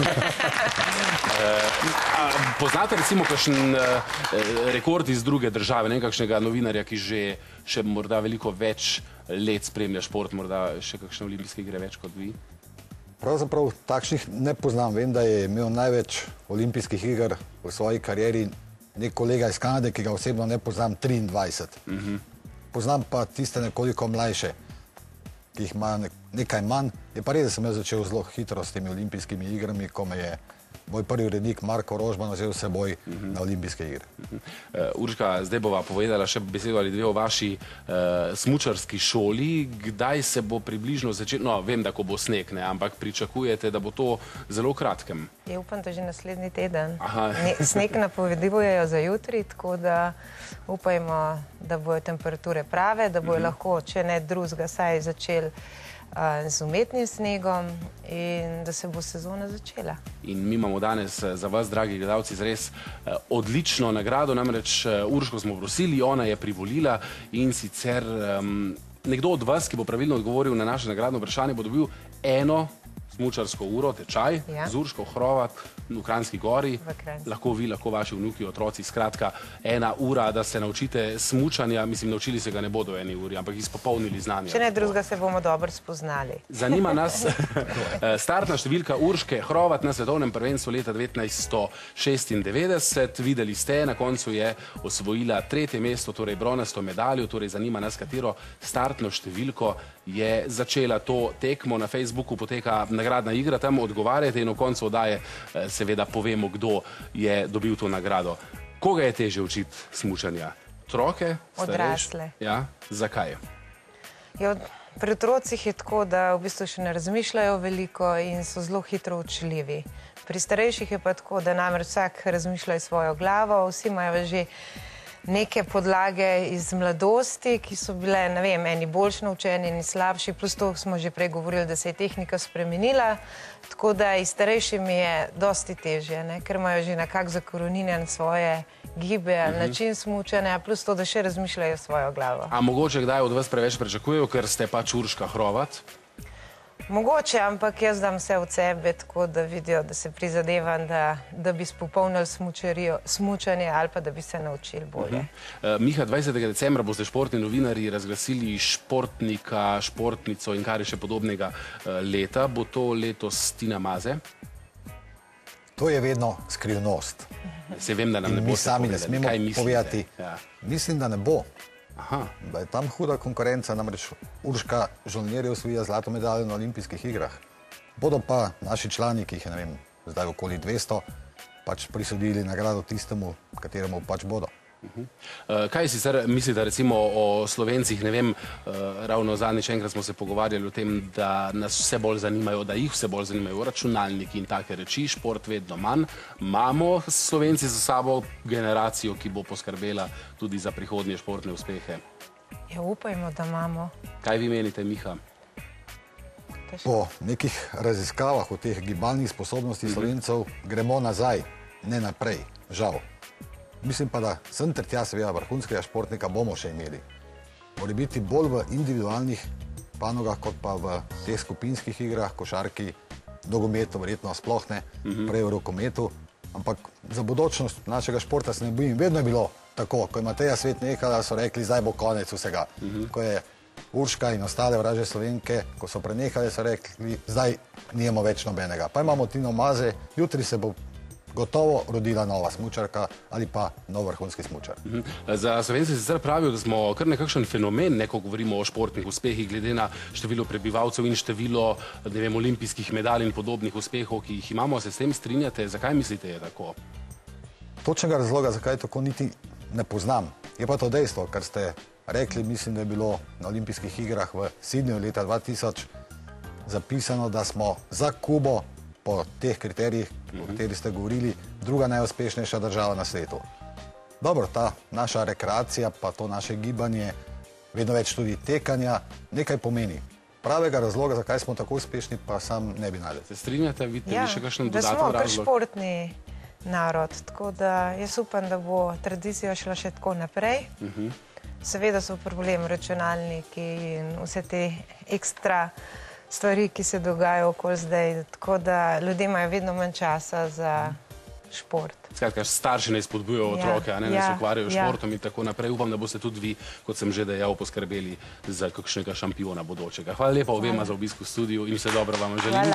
Poznate recimo kakšen rekord iz druge države, ne kakšnega novinarja, ki že še morda veliko več let spremlja šport, morda še kakšne olimpijske igre več kot vi? Pravzaprav takšnih ne poznam. Vem, da je imel največ olimpijskih iger v svoji karieri nek kolega iz Kanade, ki ga osebno ne poznam, 23. Poznam pa tiste nekoliko mlajše, ki jih ima nekaj manj. Je pa res, da sem jaz začel zelo hitro s temi olimpijskimi igrami, ko me je moj prvi urednik Marko Rožman vzel s seboj na olimpijske igre. Urška, zdaj bova povedala še besedo ali dve o vaši smučarski šoli. Kdaj se bo približno začelo? No, vem, da ko bo sneg, ne, ampak pričakujete, da bo to zelo kratkem? Je, upam, da že naslednji teden. Sneg napovedujejo za jutri, tako da upajmo, da bojo temperature prave, da bojo lahko, če ne drugega, saj začeli z umetnim snegom in da se bo sezona začela. In mi imamo danes za vas, dragi gledalci, res odlično nagrado, namreč Urško smo prosili, ona je privolila in sicer nekdo od vas, ki bo pravilno odgovoril na naše nagradno vprašanje, bo dobil eno smučarsko uro, tečaj z Urško Hrovat v Kranjski Gori. Lahko vi, lahko vaši vnuki, otroci, skratka 1 ura, da se naučite smučanja. Mislim, naučili se ga ne bodo 1 uri, ampak izpopolnili znanje. Če ne drugega, se bomo dobro spoznali. Zanima nas startna številka Urške Hrovat na svetovnem prvenstvu leta 1996. Videli ste, na koncu je osvojila 3. mesto, torej bronasto medaljo. Torej zanima nas, katero startno številko je začela to tekmo. Na Facebooku poteka nagradna igra, tam odgovarjate in v koncu oddaje seveda povemo, kdo je dobil to nagrado. Koga je težje učiti smučanja? Otroke? Odrasle. Ja, zakaj? Pri otrocih je tako, da v bistvu še ne razmišljajo veliko in so zelo hitro učljivi. Pri starejših je pa tako, da namreč vsak razmišlja svojo glavo, vsi imajo že neke podlage iz mladosti, ki so bile, ne vem, eni boljši naučeni, eni slabši, plus to smo že prej govorili, da se je tehnika spremenila, tako da i starejšim je dosti težje, ker imajo že nekako zakoreninjen svoje gibe, način smučanja, plus to, da še razmišljajo svojo glavo. A mogoče kdaj od vas preveč pričakujejo, ker ste pač Urška Hrovat? Mogoče, ampak jaz dam vse od sebe, tako da vidijo, da se prizadevam, da bi spopolnili smučanje ali pa da bi se naučili bolje. Miha, 20. decembra boste športni novinarji razglasili športnika, športnico in kar je še podobnega leta. Bo to letos Tina Maze? To je vedno skrivnost. Se vem, da nam ne boste povedali. Mi sami ne smemo povedati. Mislim, da ne bo. Da je tam huda konkurenca, namreč Urška žongljer je osvojila zlato medaljo na olimpijskih igrah. Bodo pa naši člani, ki jih je, ne vem, zdaj okoli 200, pač prisodili nagrado tistemu, kateremu pač bodo. Kaj sicer mislite recimo o Slovencih, ne vem, ravno zadnjič enkrat smo se pogovarjali o tem, da nas vse bolj zanimajo, da jih vse bolj zanimajo računalniki in take reči, šport vedno manj. Imamo Slovenci za sabo generacijo, ki bo poskrbela tudi za prihodnje športne uspehe? Ja, upajmo, da imamo. Kaj vi menite, Miha? Po nekih raziskavah o teh gibalnih sposobnostih Slovencev gremo nazaj, ne naprej, žal. Mislim pa, da sem ter tja seveda vrhunskega športnika bomo še imeli. Mora biti bolj v individualnih panogah, kot pa v teh skupinskih igrah, košarki, nogometu, verjetno sploh ne, prej v rokometu. Ampak za bodočnost našega športa se ne bojim. Vedno je bilo tako, ko je Mateja Svet nehala, so rekli, zdaj bo konec vsega. Ko je Urška in ostale vraže Slovenke, ko so prenehali, so rekli, zdaj nijemo več nobenega. Pa imamo Tino Maze, jutri se bo gotovo rodila nova smučarka ali pa nov vrhunski smučar. Za Slovence sicer pravijo, da smo kar nekakšen fenomen, ko govorimo o športnih uspehih, glede na število prebivalcev in število, ne vem, olimpijskih medalj in podobnih uspehov, ki jih imamo. Se s tem strinjate? Zakaj mislite, je tako? Točnega razloga, zakaj tako niti ne poznam. Je pa to dejstvo, kar ste rekli, mislim, da je bilo na olimpijskih igrah v Sydneyju leta 2000 zapisano, da smo za Kubo po teh kriterijih, o katerih ste govorili, druga najuspešnejša država na svetu. Dobro, ta naša rekreacija, pa to naše gibanje, vedno več tudi tekanja, nekaj pomeni. Pravega razloga, zakaj smo tako uspešni, pa sam ne bi našel. Se strinjate, vidite vi še kakšen da dodaten smo kar razlog? športni narod, tako da jaz upam, da bo tradicija šla še tako naprej. Seveda so problem računalniki in vse te ekstra stvari, ki se dogajajo okoli zdaj, tako da ljudje imajo vedno manj časa za šport. Skratka, starši ne spodbujajo otroke, ne se ukvarjajo športom in tako naprej. Upam, da boste tudi vi, kot sem že dejal, poskrbeli za kakšnega šampiona bodočega. Hvala lepa obema za obisk v studiu in vse dobro vam želim.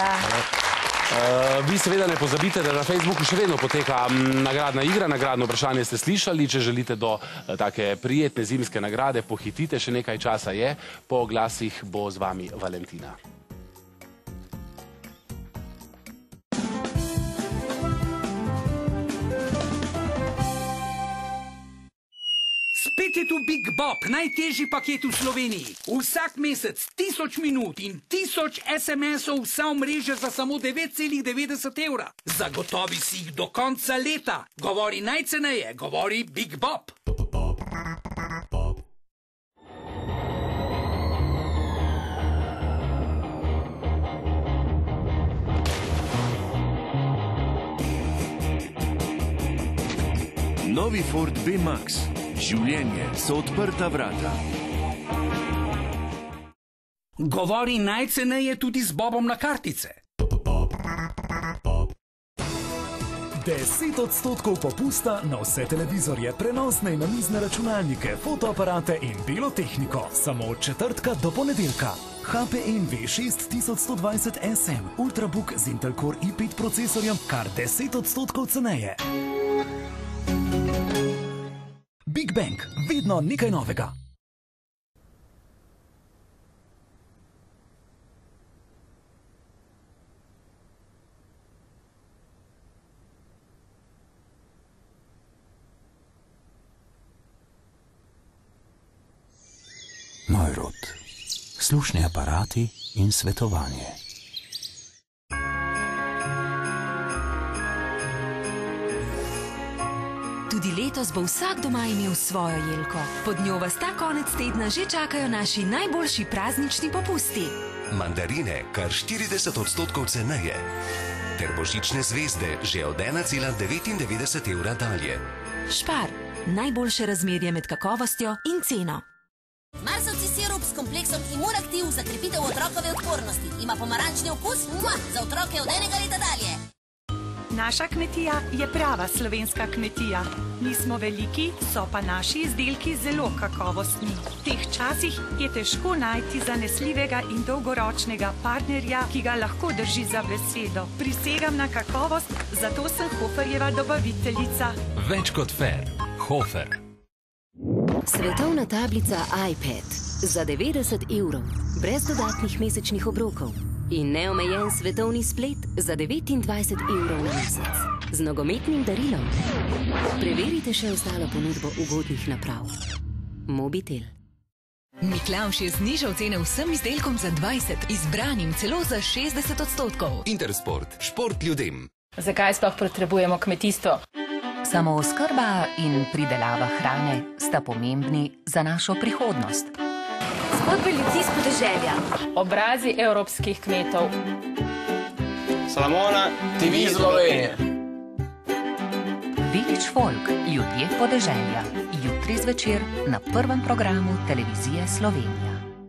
Vi seveda ne pozabite, da na Facebooku še vedno poteka nagradna igra, nagradno vprašanje ste slišali. Če želite do take prijetne zimske nagrade, pohitite, še nekaj časa je. Po oglasih bo z vami Valentina. Spet je tu Big Bob, najtežji paket v Sloveniji. Vsak mesec 1000 minut in 1000 SMS-ov vsa omrežja za samo 9,90 evra. Zagotovi si jih do konca leta. Govori najceneje, govori Big Bob. Novi Ford B-Max. Življenje so odprta vrata. Govori najceneje tudi z Bobom na kartice. 10% popusta na vse televizorje, prenosne in namizne računalnike, fotoaparate in belo tehniko. Samo od četrtka do ponedeljka. HP Envy 6120 SM Ultrabook z Intel Core i5 procesorjem kar 10% ceneje. Big Bang, vedno nekaj novega. Neurot. Slušni aparati in svetovanje. Tudi letos bo vsak doma imel svojo jelko. Pod njo vas ta konec tedna že čakajo naši najboljši praznični popusti. Mandarine kar 40% ceneje. Ter božične zvezde že od 1,99 evra dalje. Špar. Najboljše razmerje med kakovostjo in ceno. Marsovci sirup s kompleksom Imuraktiv za krepitev otrokove odpornosti. Ima pomarančni okus za otroke od 1 leta dalje. Naša kmetija je prava slovenska kmetija. Nismo veliki, so pa naši izdelki zelo kakovostni. V teh časih je težko najti zanesljivega in dolgoročnega partnerja, ki ga lahko drži za besedo. Prisegam na kakovost, zato sem Hoferjeva dobaviteljica. Več kot fair. Hofer. Svetovna tablica iPad za 90 evrov, brez dodatnih mesečnih obrokov. In neomejen svetovni splet za 29 evrov na mesec. z nogometnim darilom. Preverite še ostalo ponudbo ugodnih naprav. Mobitel. Miklavž je znižal cene vsem izdelkom za 20, izbranim celo za 60%. Intersport, šport ljudem. Zakaj sploh potrebujemo kmetijstvo? Samooskrba in pridelava hrane sta pomembni za našo prihodnost. Zgodbe ljudi z podeželja. Obrazi evropskih kmetov. Salamona, TV Slovenije. Village Folk, ljudje podeželja. Jutri zvečer na prvem programu Televizije Slovenija.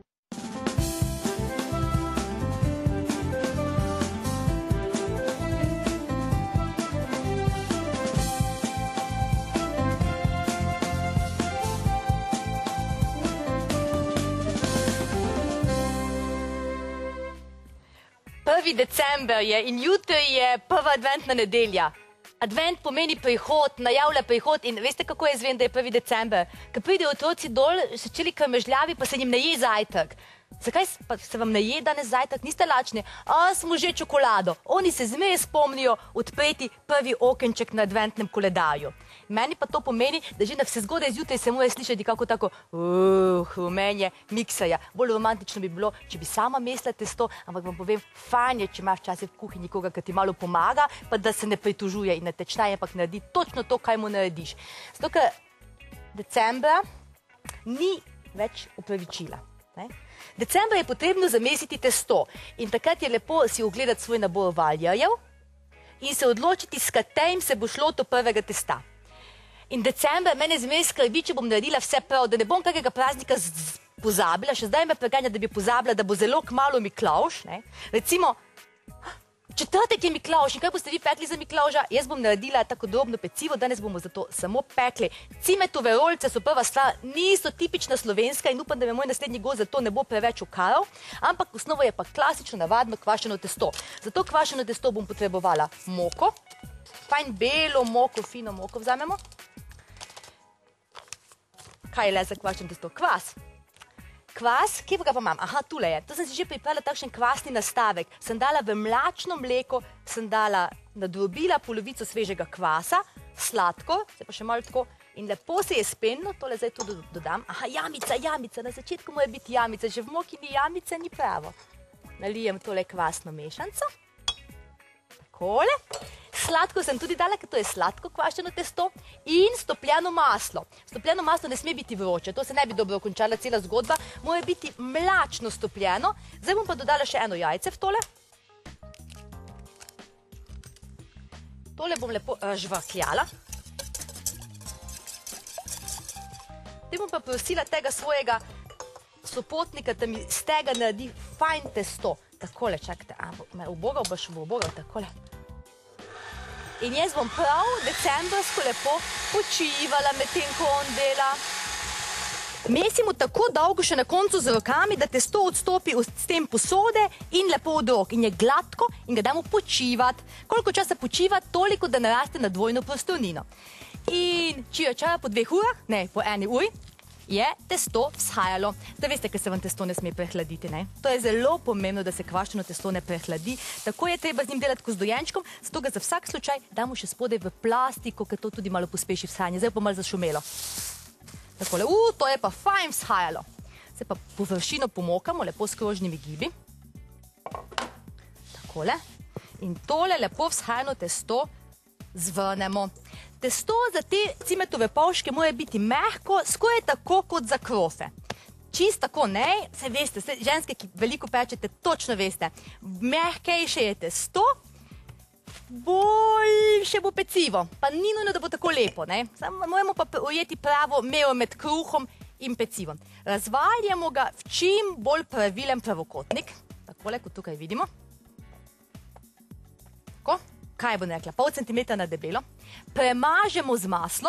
December je in jutri je prva adventna nedelja. Advent pomeni prihod, najavlja prihod in veste, kako jaz vem, da je 1. december? Ko pridejo otroci dol, so čeli krmežljavi, pa se jim ne je zajtrk. Zakaj pa se vam ne je danes zajtrk? Niste lačni? A, smo že čokolado. Oni se zmeraj spomnijo odpreti prvi okenček na adventnem koledarju. Meni pa to pomeni, da že na vse zgodaj zjutraj se mora slišati kako tako hrumenje mikserja. Bolj romantično bi bilo, če bi sama mesla testo, ampak vam povem, fajn je, če imaš včasih v kuhinji koga, ki ti malo pomaga, pa da se ne pritužuje in ne tečnaje, ampak naredi točno to, kaj mu narediš. Zato, ker decembra ni več upravičila. Decembra je potrebno zamesiti testo in takrat je lepo si ogledati svoj nabor valjarjev in se odločiti, s katerim se bo šlo to prvega testa. In decembra mene zmeraj skrbi, če bom naredila vse prav, da ne bom kakega praznika pozabila, še zdaj me preganja, da bi pozabila, da bo zelo kmalu Miklavž. Recimo, četrtek je Miklavž in kaj boste vi pekli za Miklavža? Jaz bom naredila tako drobno pecivo, danes bomo zato samo pekli. Cimetove rolce so prva stvar, niso tipična slovenska in upam, da me moj naslednji gost zato ne bo preveč ukaral, ampak osnovo je pa klasično, navadno kvašeno testo. Zato kvašeno testo bom potrebovala moko, fajn belo moko, fino moko vzamemo. Kaj je le za kvašeno testo? Kvas. Kvas, kje pa ga pa imam? Aha, tule je. To sem si že pripravila takšen kvasni nastavek. Sem dala v mlačno mleko, sem dala, nadrobila polovico svežega kvasa, sladko, se pa še malo tako, in lepo se je spenilo, tole zdaj tudi dodam. Aha, jamica, na začetku mora biti jamica, že v moki ni jamice, ni pravo. Nalijem tole kvasno mešanco. Takole. Sladko sem tudi dala, ker to je sladko kvašeno testo in stopljeno maslo. Stopljeno maslo ne sme biti vroče, to se ne bi dobro končala cela zgodba, mora biti mlačno stopljeno. Zdaj bom pa dodala še eno jajce v tole. Tole bom lepo žvakljala. Zdaj bom pa prosila tega svojega sopotnika, da mi z tega naredi fajn testo. Takole, čakajte, me ubogal, boš bo ubogal, takole. In jaz bom prav decembrsko lepo počivala med tem, ko on dela. Mesimo tako dolgo še na koncu z rokami, da testo odstopi s tem posode in lepo od rok. In je gladko in ga damo počivati. Koliko časa počivati, toliko, da naraste na dvojno prostornino. In čira po 2 urah, ne, po 1 uri, je testo vzhajalo. Da veste, ker se vam testo ne sme prehladiti, ne? To je zelo pomembno, da se kvašeno testo ne prehladi. Tako je treba z njim delati kot z dojenčkom, zato ga za vsak slučaj damo še spodaj v plastiko, ker to tudi malo pospeši vzhajanje. Zdaj pa malo zašumelo. Takole, to je pa fajn vzhajalo. Zdaj pa površino pomokamo, lepo s krožnimi gibi. Takole. In tole lepo vzhajano testo zvrnemo. Testo za te cimetove polške mora biti mehko, skoraj tako kot za krofe. Čist tako ne, se veste, ženske, ki veliko pečete, točno veste. Mehkejše je testo, boljše bo pecivo. Pa ni nujno, da bo tako lepo, ne. Samo moramo pa ujeti pravo mero med kruhom in pecivom. Razvaljamo ga v čim bolj pravilen pravokotnik. Takole, kot tukaj vidimo. Tako. Kaj bo rekla? Pol centimetra na debelo. Premažemo z maslom.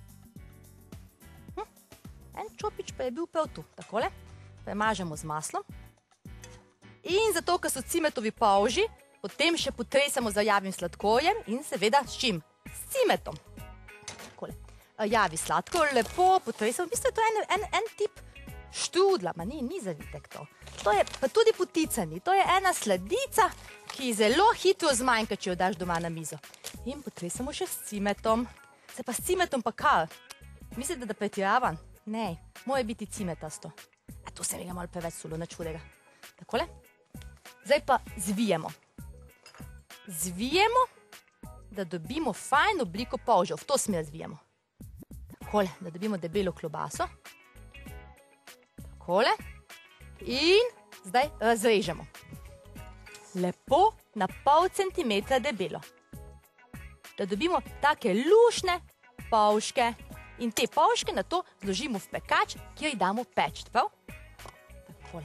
En čopič pa je bil prav tu. Takole. Premažemo z maslom. In zato, ker so cimetovi polži, potem še potresamo z rjavim sladkorjem in seveda s čim? S cimetom. Takole. Rjavi sladkor, lepo potresamo. V bistvu je to en tip štrudla. Ma ni zavitek to. To je pa tudi poticani. To je ena sladica, ki zelo hitro zmanjka, če jo daš doma na mizo. In potresemo še s cimetom. Se pa s cimetom pa kaj? Mislite, da pretiravam? Ne, moje biti cimetasto. A to se mi ga malo preveč solo, nič hudega. Takole. Zdaj pa zvijemo. Zvijemo, da dobimo fajn obliko polžev. V to smer zvijemo. Takole, da dobimo debelo klobaso. Takole. In zdaj razrežemo. Lepo na pol centimetra debelo. Da dobimo take lušne polžke. In te polžke na to zložimo v pekač, kjer jih damo peč. Prav? Takole.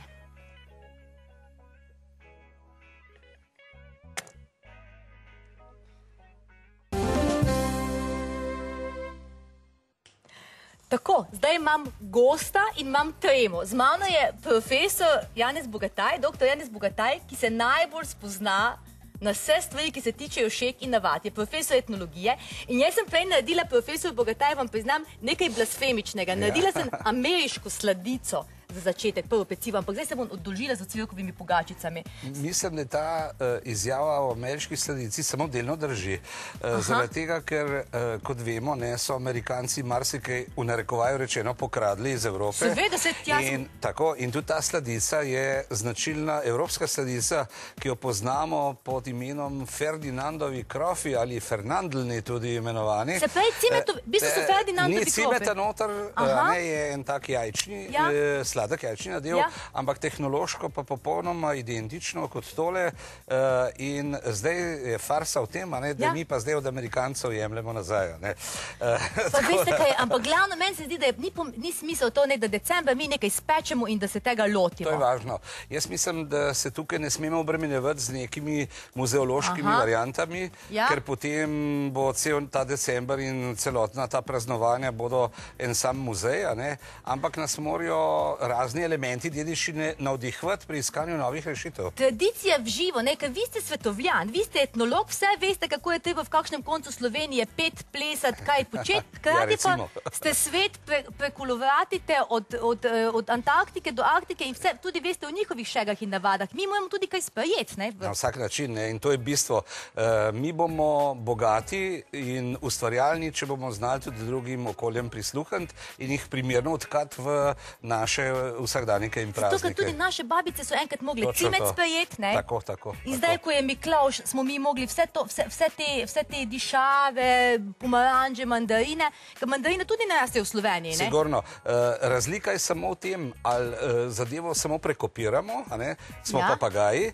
Tako, zdaj imam gosta in imam tremo. Z mano je profesor Janez Bogataj, doktor Janez Bogataj, ki se najbolj spozna na vse stvari, ki se tičejo šeg in navad. Je profesor etnologije in jaz sem prej naredila, profesor Bogataj, vam priznam, nekaj blasfemičnega. Naredila sem ameriško sladico za začetek, prvo pecivo, ampak zdaj se bom oddolžila z ocvirkovimi pogačicami. Mislim, da ta izjava o ameriški sladici samo delno drži. Zaradi tega, ker, kot vemo, so Amerikanci marsikaj v narekovaju rečeno pokradli iz Evrope. Seveda se in tako, in tudi ta sladica je značilna evropska sladica, ki jo poznamo pod imenom Ferdinandovi krofi ali Fernandlni tudi imenovani. Se pravi, cimetov, v bistvu so Ferdinandovi krofi. Ni cimeta noter, je en tak jajčni, sladek jajčni nadev, ampak tehnološko pa popolnoma identično kot tole. In zdaj je farsa v tem, da mi pa zdaj od Amerikancev jemljemo nazaj. Pa veste kaj, ampak glavno meni se zdi, da ni smisel to, da decembra mi nekaj spečemo in da se tega lotimo. To je važno. Jaz mislim, da se tukaj ne smemo obremenjevati z nekimi muzeološkimi variantami, ker potem bo cel ta december in celotna ta praznovanja bodo en sam muzej, ampak nas morajo razni elementi dediščine navdihvati pri iskanju novih rešitev. Tradicija v živo, ker vi ste svetovljan, vi ste etnolog, vse veste, kako je treba v kakšnem koncu Slovenije pet, plesati, kaj početi, krati pa ste svet prekulovratite od Antarktike do Arktike in vse, tudi veste o njihovih šegah in navadah. Mi moramo tudi kaj sprejeti. Na vsak način, in to je bistvo. Mi bomo bogati in ustvarjalni, če bomo znali tudi drugim okoljem prisluhniti in jih primerno odkati v naše vsakdanjike in praznike. Zato, ker tudi naše babice so enkrat mogli cimet sprejeti, Tako. In zdaj, ko je Miklavž, smo mi mogli vse te dišave, pomaranče, mandarine, ker mandarine tudi ne rastejo v Sloveniji, Sigurno. Razlika je samo v tem, ali zadevo samo prekopiramo, smo papagaji,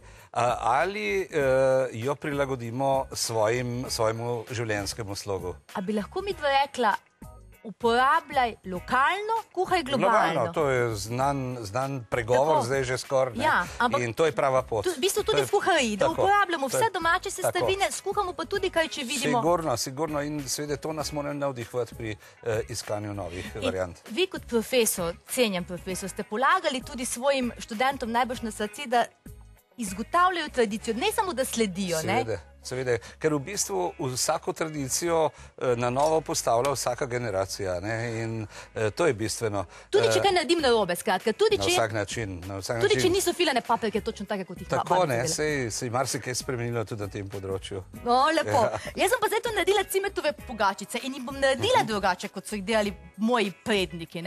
ali jo prilagodimo svojemu življenjskemu slogu. A bi lahko mi dva rekla, uporabljaj lokalno, kuhaj globalno. To je znan pregovor, zdaj že skoraj. In to je prava pot. V bistvu tudi v kuhariji, da uporabljamo vse domače sestavine, skuhamo pa tudi kaj, če vidimo. Sigurno. In seveda to nas mora navdihvati pri iskanju novih variant. Vi kot profesor, cenjen profesor, ste polagali tudi svojim študentom najbolj na srce, da izgotavljajo tradicijo, ne samo da sledijo. Seveda, ker v bistvu vsako tradicijo na novo postavlja vsaka generacija in to je bistveno. Tudi če kaj naredim narobe, skratka. Na vsak način. Tudi če niso filane paprike, točno take, kot jih ima. Tako, se je marsikaj spremenilo tudi na tem področju. No, lepo. Jaz sem pa zdaj to naredila cimetove pogačice in jih bom naredila drugače, kot so jih delali moji predniki.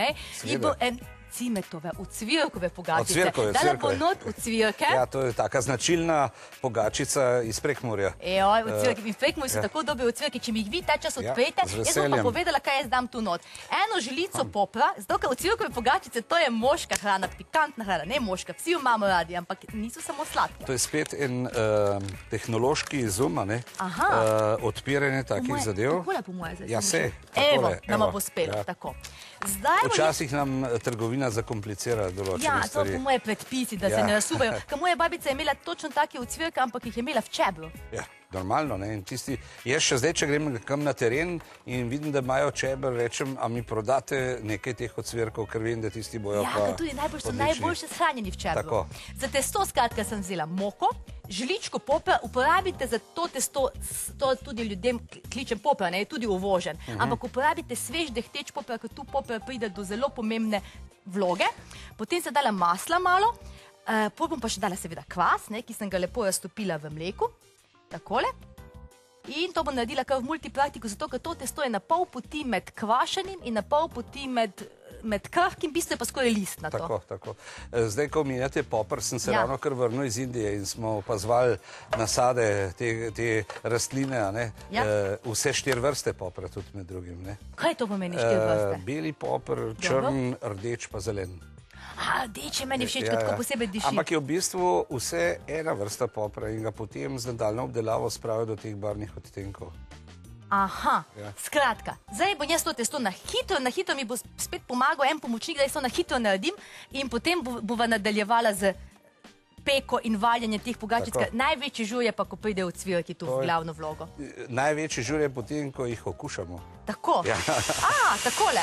Cimetove, ucvirkove pogačice. Dala bo not ucvirke. Ja, to je taka značilna pogačica iz Prekmurja. Iz Prekmurja so tako dobre ucvirke, če mi jih vi ta čas odprete, jaz bom pa povedala, kaj jaz dam tu not. Eno žilico popra, zato ker ucvirkove pogačice, to je moška hrana, pikantna hrana, ne moška, vsi jo imamo radi, ampak niso samo sladke. To je spet en tehnološki izum, odpiranje takih zadev. Takole po moje zdaj. Ja, se. Evo, nama bo spelo, tako. Včasih nam trgovina zakomplicira določene stvari. Ja, to po moje predpisi, da se ne razsuvajo. Ker moja babica je imela točno take ucvirke, ampak jih je imela v čebru. Ja, normalno. Jaz še zdaj, če grem kam na teren in vidim, da imajo čebr, rečem, a mi prodate nekaj teh ucvirkov, ker vem, da tisti bojo pa odlični. Ja, tudi najboljše shranjeni v čebru. Za testo skratka sem vzela moko, žličko popra, uporabite za to testo, to tudi ljudem kličem popra, je tudi uvožen, ampak uporabite svež dehteč popra, ker tu popra pride do zelo pomembne vloge. Potem se dala masla malo, potem bom pa še dala seveda kvas, ki sem ga lepo raztopila v mleku, takole. In to bom naredila kar v multipraktiko, zato ker to testo je na pol poti med kvašenim in na pol poti med krhkim, v bistvu je pa skoraj listnato. Tako. Zdaj, ko omenjate popr, sem se ravno kar vrnil iz Indije in smo opazovali nasade te rastline, vse 4 vrste popra tudi med drugim. Kaj to pomeni 4 vrste? Beli popr, črn, rdeč pa zelen. Rdeč je meni všeč, tako posebej diši. Ampak je v bistvu vse ena vrsta popra in ga potem z nadaljno obdelavo spravijo do teh barvnih odtenkov. Aha, skratka, zdaj bom jaz to testo na hitro mi bo spet pomagal en pomočnik, da jaz to na hitro naredim in potem bova nadaljevala z peko in valjanjem teh pogačic, ker največji žur je pa, ko pride ocvirki tu v glavno vlogo. Največji žur je potem, ko jih okušamo. Tako? Takole.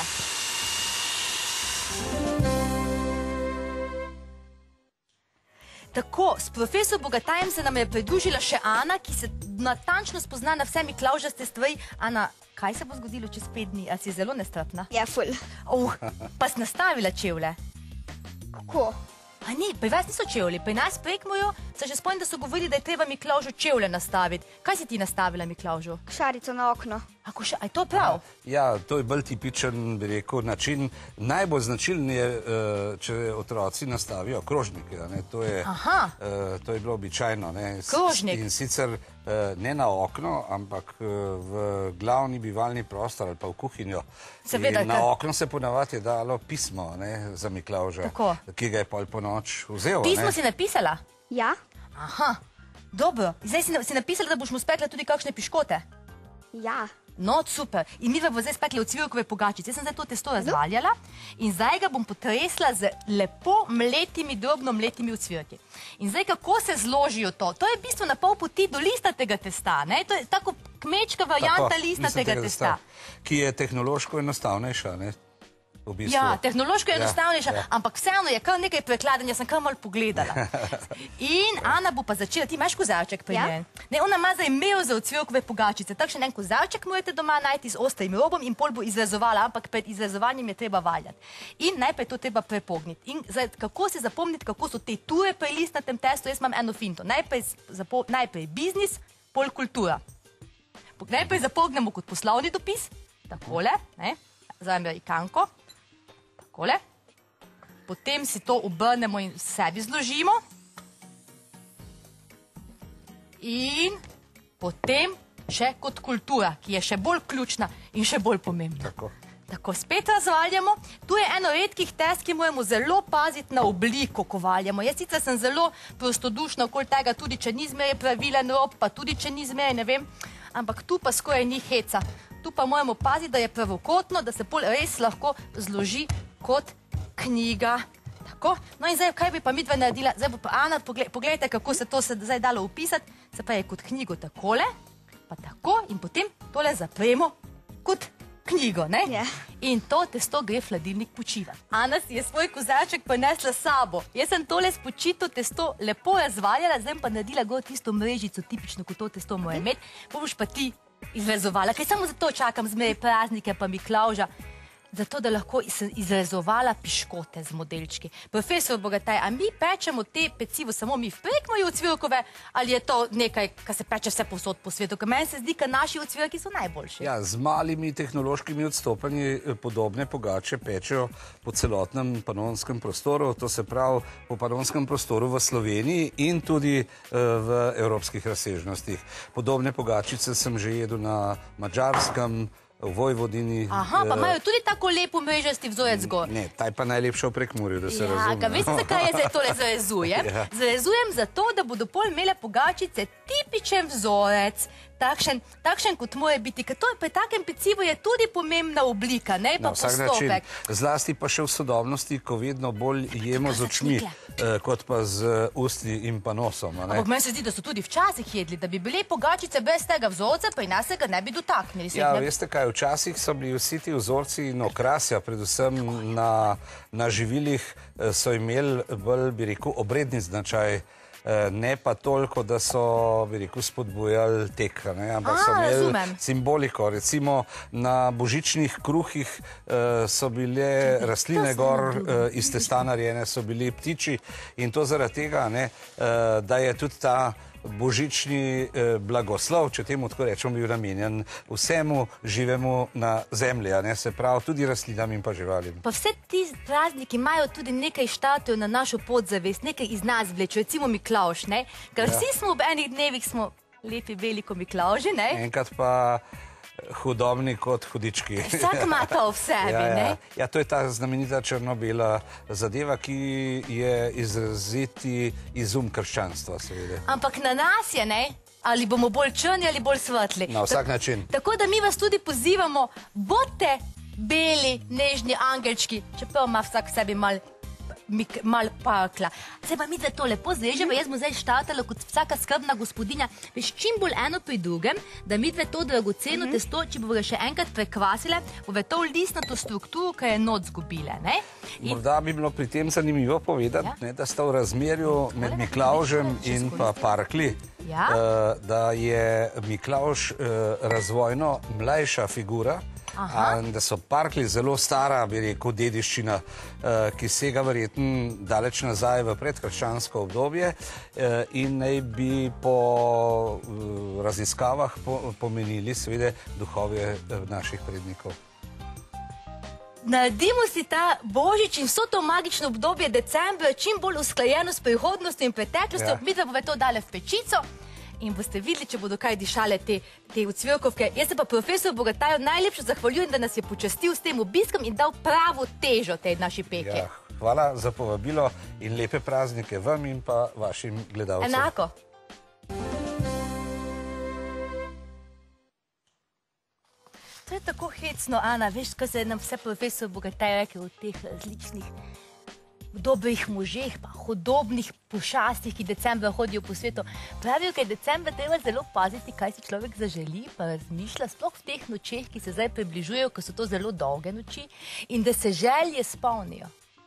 Tako, s profesor Bogatajem se nam je pridružila še Ana, ki se natančno spozna na vse miklavžaste stvari. Ana, kaj se bo zgodilo čez 5 dni? A si zelo nestrpna? Ja, ful. Pa si nastavila čevlje? Kako? A ni, pri vas niso čevlji. Pri nas v Prekmurju se že spomnim, da so govorili, da je treba miklavžu čevlje nastaviti. Kaj si ti nastavila miklavžu? Košarico na okno. A je to prav? Ja, to je bolj tipičen, bi rekel, način. Najbolj značilen je, če otroci nastavijo krožnike. To je bilo običajno. Krožnik? In sicer ne na okno, ampak v glavni bivalni prostor ali pa v kuhinjo. In na okno se ponavadi je dalo pismo za miklavža, ki ga je pol po noč vzel. Pismo si napisala? Ja. Aha, dobro. Zdaj si napisala, da boš mu spekla tudi kakšne piškote? Ja. No, super. In mi bo zdaj spekli ocvirkove pogačice. Jaz sem zdaj to testo razvaljala in zdaj ga bom potresla z lepo mletimi, drobno mletimi ocvirki. In zdaj, kako se zložijo to? To je v bistvu na pol poti do listatega testa. To je tako kmečka varianta listatega testa. Ki je tehnološko enostavnejša, Ja, tehnološko je enostavnejša, ampak vseeno je kar nekaj prekladanja, sem kar malo pogledala. In Ana bo pa začela, ti imaš kozarček pri njej? Ne, ona ima za imel za ocvirkove pogačice. Takšen en kozarček morate doma najti z ostrim robom in pol bo izrezovala, ampak pred izrezovanjem je treba valjati. In najprej to treba prepogniti. In kako se zapomniti, kako so te ture pri listnatem testu, jaz imam eno finto. Najprej biznis, pol kultura. Najprej zapognemo kot poslovni dopis, takole, za amerikanko. Takole. Potem si to obrnemo in sebi zložimo. In potem še kot kultura, ki je še bolj ključna in še bolj pomembna. Tako, spet razvaljamo. Tu je eno redkih test, ki moramo zelo paziti na obliko, ko valjamo. Jaz sicer sem zelo prostodušna okoli tega, tudi če ni zmeraj pravilen rob, pa tudi če ni zmeraj, ne vem, ampak tu pa skoraj ni heca. Tu pa moramo paziti, da je pravokotno, da se pol res lahko zloži kot knjiga. Tako. No in zdaj, kaj bi pa midva naredila? Zdaj bo pa Ana, pogledajte, kako se to zdaj dalo upisati. Se pa je kot knjigo takole, pa tako in potem tole zapremo kot knjigo, In to testo gre v hladilnik počivati. Ana si je svoj kozarček prinesla s sabo. Jaz sem tole spočito testo lepo razvaljala, zdaj pa naredila gor tisto mrežico, tipično, ko to testo mora imeti. Boš pa ti izrezovala, kaj samo zato čakam zmeraj praznike pa miklavža, zato da lahko izrezovala piškote z modelčki. Profesor Bogataj, a mi pečemo te pecivo samo mi v Prekmurju ocvirkove, ali je to nekaj, kar se peče vse povsod po svetu? Ker meni se zdi, da naši ocvirki so najboljši. Ja, z malimi tehnološkimi odstopanji podobne pogače pečejo po celotnem panonskem prostoru, to se pravi po panonskem prostoru v Sloveniji in tudi v evropskih razsežnostih. Podobne pogačice sem že jedel na Madžarskem, v Vojvodini. Aha, pa imajo tudi tako lepo mrežasti vzorec gor. Ne, ta je pa najlepša v Prekmurju, da se razume. Ja, veste, zakaj jaz zdaj tole zarezujem? Zarezujem zato, da bodo pol imele pogačice tipičen vzorec, takšen kot mora biti, ker to pri takem pecivu je tudi pomembna oblika, ne pa postopek. Zlasti pa še v sodobnosti, ko vedno bolj jemo z očmi, kot pa z usti in pa nosom. Ampak meni se zdi, da so tudi včasih jedli, da bi bile pogačice brez tega vzorca, pa in nas se ga ne bi dotaknili. Ja, veste kaj, včasih so bili vsi ti vzorci in okrasja, predvsem na živilih, so imeli bolj, bi rekel, obredni značaj, ne pa toliko, da so, bi rekel, spodbujali tek, ampak so imeli simboliko. Recimo na božičnih kruhih so bile rastline gor iz testa narejene, so bili ptiči in to zaradi tega, da je tudi ta božični blagoslov, če temu tako rečemo, bil namenjen vsemu živemu na zemlji, se pravi tudi rastlinam in pa živalim. Pa vse ti prazniki imajo tudi nekaj štartov na našo podzavest, nekaj iz nas vleče, recimo Miklavž, ne? Ker vsi smo ob enih dnevih smo lepi veliko Miklavži, ne? Enkrat pa hudobni kot hudički. Vsak ima to v sebi, ne? Ja, to je ta znamenita črno-bela zadeva, ki je izraziti izum krščanstva, seveda. Ampak na nas je, ne? Ali bomo bolj črni ali bolj svetli. Na vsak način. Tako da mi vas tudi pozivamo, bodite beli, nežni angelčki, čeprav ima vsak v sebi mal pakla. Zdaj pa mi da to lepo zvežemo, jaz bom zdaj štartala kot vsaka skrbna gospodinja, veš, čim bolj eno pri drugem, da mi dve to dragoceno testo, če bo ga še enkrat prekvasile, bo to listnato strukturo, ki je not zgubile, ne? Morda bi bilo pri tem zanimivo povedati, da sta v razmerju med Miklavžem in pa Parkli, da je Miklavž razvojno mlajša figura, da so Parkli zelo stara, bi rekel, dediščina, ki sega verjetno daleč nazaj v predkrščansko obdobje in naj bi po raziskavah pomenili seveda duhovje naših prednikov. Naredimo si ta božič in vso to magično obdobje decembra čim bolj usklajeno s prihodnostjo in preteklostjo, mi da bo to dale v pečico in boste videli, če bodo kaj dišale te ucvirkovke. Jaz se pa profesor Bogataju najlepše zahvaljujem, da nas je počastil s tem obiskom in dal pravo težo tej naši peki. Hvala za povabilo in lepe praznike vam in pa vašim gledalcem. Enako. To je tako hecno, Ana, veš, ko se nam vse profesor Bogataj rekel o teh različnih dobrih možeh, pa hudobnih pošastih, ki decembra hodijo po svetu. Pravijo, da je decembra treba zelo paziti, kaj si človek zaželi, pa razmišlja, sploh v teh nočeh, ki se zdaj približujejo, ko so to zelo dolge noči, in da se želje spolnijo.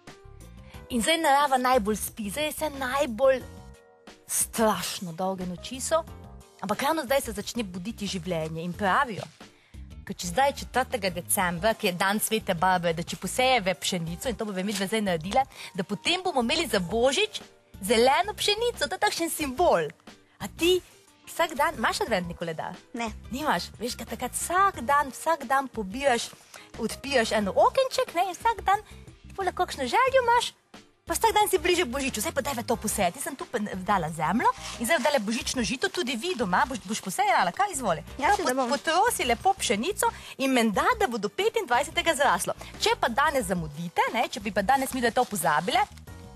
In zdaj narava najbolj spi, zdaj je vse najbolj strašno dolge noči so, ampak ravno zdaj se začne buditi življenje in pravijo, ker če zdaj 4. decembra, ki je dan Svete Barbare, da če posejeve pšenico, in to bo midva zdaj naredila, da potem bomo imeli za božič zeleno pšenico, to je takšen simbol. A ti vsak dan, imaš adventni koledar? Ne. Nimaš? Veš, kad takrat vsak dan pobiraš, odpiraš eno okenček, ne, in vsak dan, poleg kakšno željo imaš, pa vsak dan si bliže božiču, zdaj pa dajva to posejati. Jaz sem tu dala zemljo in zdaj dala božično žito, tudi vi doma, boš posejala, kaj izvoli? Ja, se da bom. Potrosi lepo pšenico in menda, da bo do 25. zraslo. Če pa danes zamudite, ne, če bi pa danes mi da to pozabile,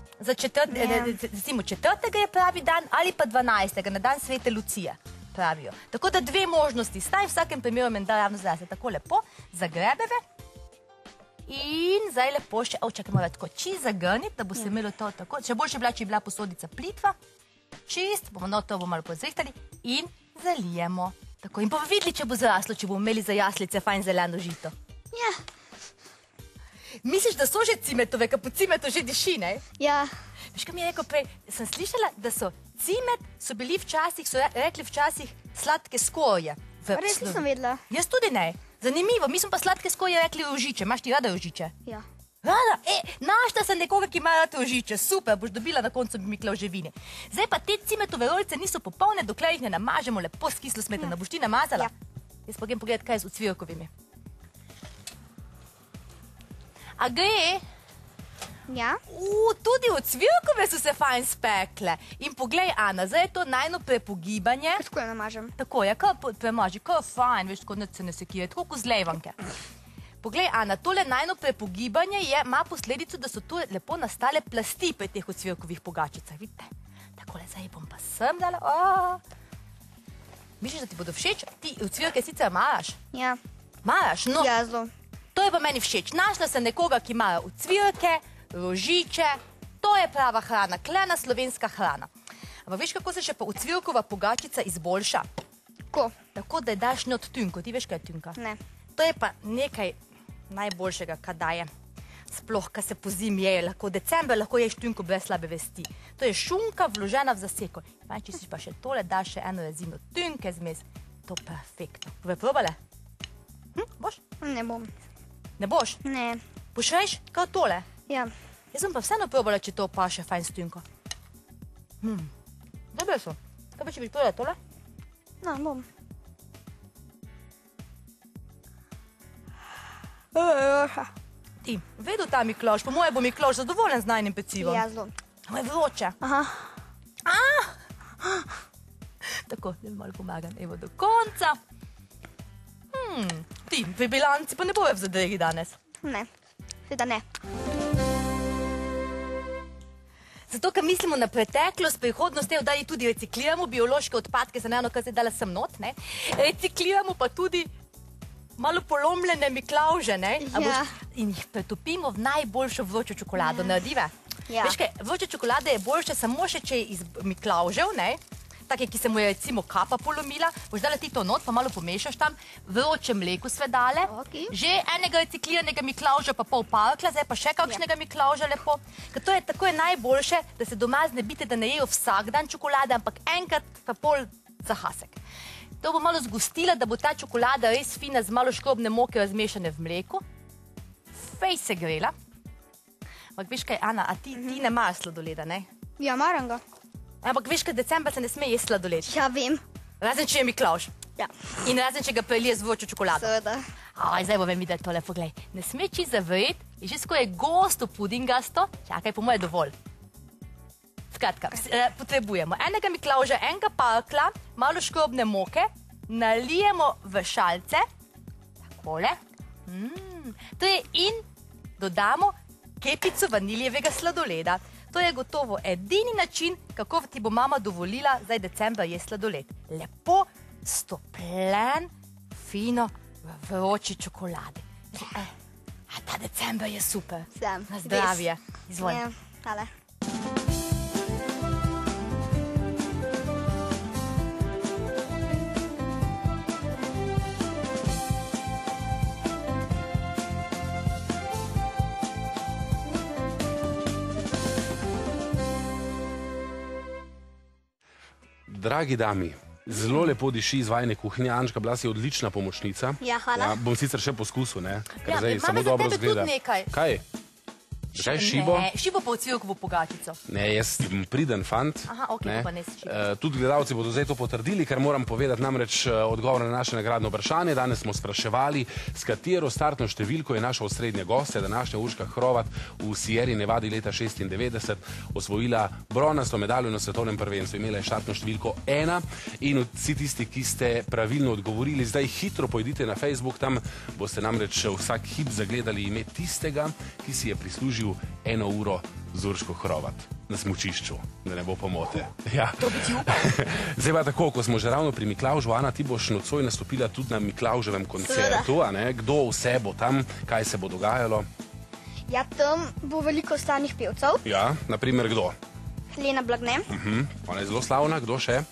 recimo 4. je pravi dan ali pa 12. na dan Svete Lucije, pravijo. Tako da dve možnosti, staj v vsakem primeru menda ravno zrasle, tako lepo, zagrebeve, in zdaj lepo še, čakaj, mora tako čist zagrniti, da bo se imelo to tako, še boljše bila, če je bila posodica plitva, čist, to bomo malo pozrihtali in zalijemo. Tako, in bomo videli, če bo zraslo, če bomo imeli za jaslice fajn zeleno žito. Ja. Misliš, da so že cimetove, ker po cimetu že diši, ne? Ja. Veš, kaj mi je rekel prej, sem slišala, da so cimet, so bili včasih, so rekli včasih sladke skorje. Res nisem vedela. Jaz tudi ne. Zanimivo, mi smo pa sladke skorje rekli rožiče. Imaš ti rada rožiče? Ja. Rada? Našla sem nekoga, ki ima rada rožiče. Super, boš dobila na koncu Miklavževine. Zdaj pa te cimetove rolice niso popolne, dokler jih ne namažemo lepo s kislo smetano. Boš ti namazala? Jaz pa grem pogledati, kaj je z ucvirkovimi. A gre? Ja. Tudi ucvirkove so se fajn spekle. In poglej, Ana, zdaj je to najno prepogibanje. Kako jo namažem? Tako je, kar premaži, kar fajn, veš, kot se ne sekije, tako kot zlejvanke. Poglej, Ana, tole najno prepogibanje ima posledico, da so tu lepo nastale plasti pri teh ucvirkovih pogačicah. Vidite? Takole, zdaj bom pa sem dala. Misliš, da ti bodo všeč? Ti ucvirke sicer maraš? Ja. Maraš? No. Ja, zelo. To je pa meni všeč. Našla sem nekoga, ki mara ucvirke, rožiče, to je prava hrana, klena slovenska hrana. Ampak veš, kako se še pa ucvirkova pogačica izboljša? Kako? Tako, da je daš not tünko. Ti veš, kaj je tünka? Ne. To je pa nekaj najboljšega, kaj daje. Sploh, kaj se po zimi je, lahko decembra lahko ješ tünko brez slabe vesti. To je šunka vložena v zaseko. Fajn, če si pa še tole, daš še eno rezino tünke zmes. To perfektno. Bove probale? Boš? Ne bom. Ne boš? Ne. Boš rejš, kao tole? Ja. Jaz sem pa vseeno probala, če to paše fajn s tünko. Dobre so. Kaj pa če biš povedala tole? No, bom. Ti, vedo ta Miklavž, po moje bo Miklavž zadovoljen z najnim pecivom. Ja, zelo. To je vroče. Aha. Tako, da mi malo pomagam, evo do konca. Ti, v bilanci pa ne bo več zadregi danes. Ne, seveda ne. Zato, ker mislimo na preteklost, prihodnost, da tudi recikliramo biološke odpadke, za eno, kar se dala sem not, ne? Recikliramo pa tudi malo polomljene Miklavže, ne? Ja. In jih pretopimo v najboljšo vročo čokolado. Naredive? Ja. Veš kaj, vroča čokolada je boljša samo še, če je iz Miklavžev, ne? Take, ki se mu je recimo kapa polomila, boš dala ti to not, pa malo pomešaš tam, vroče mleko svedale, že enega recikliranega Miklavža, pa pol parkla, zdaj pa še kakšnega Miklavža lepo. Ker to je tako je najboljše, da se doma znebite, da ne jejo vsak dan čokolade, ampak enkrat pa pol za hasek. To bo malo zgostila, da bo ta čokolada res fina z malo škrobne moke razmešane v mleku. Fej se grela. Ampak veš kaj, Ana, a ti ne imaš sladoleda, ne? Ja, maram ga. Ampak veš, kaj decembra se ne sme jesti sladoled. Ja, vem. Razen, če je Miklavž. Ja. In razen, če ga prelije z vročo čokolado. Seveda. Zdaj bo vem videti tole, poglej. Ne sme čisto zavreti, je že skoraj gosto pudingasto. Čakaj, po moje dovolj. Skratka, potrebujemo enega Miklavža, enega parkla, malo škrobne moke, nalijemo v šalce, takole, in dodamo kepico vaniljevega sladoleda. To je gotovo edini način, kako ti bo mama dovolila zdaj decembra je sladoled. Lepo, stopljen, fino, v vroči čokoladi. A ta decembra je super. Na zdravje. Izvolj. Hvala. Dragi dami, zelo lepo diši izvajanje kuhinje. Ančka, bila si odlična pomočnica. Ja, hvala. Bom sicer še poskusil, ne? Ker Ja, zdaj imam samo za dobro tebe zgleda. tudi nekaj. Kaj? Kaj, šibo? Ne, šibo pa v cvilkovo pogačico. Ne, jaz sem priden fant. Aha, okej, to pa ne si šibo. Tudi gledalci bodo zdaj to potrdili, ker moram povedati namreč odgovor na naše nagradno vprašanje. Danes smo spraševali, s katero startno številko je naša osrednja gostja, današnja Urška Hrovat, v Sierri Nevadi leta 96 osvojila bronasto medaljo na svetovnem prvenstvu. Imela je štartno številko 1 in vsi tisti, ki ste pravilno odgovorili, zdaj hitro pojdite na Facebook, tam boste namreč vsak hip zagledali ime tistega, ki si je prislužil 1 uro z Urško Hrovat na smučišču, da ne bo pomote. Ja. Zdaj pa tako, ko smo že ravno pri Miklavžu, Ana, ti boš nocoj nastopila tudi na Miklavževem koncertu, a ne? Kdo vse bo tam, kaj se bo dogajalo? Ja, tam bo veliko stanih pevcev. Ja, naprimer kdo? Helena Blagne. Ona je zelo slavna, kdo še?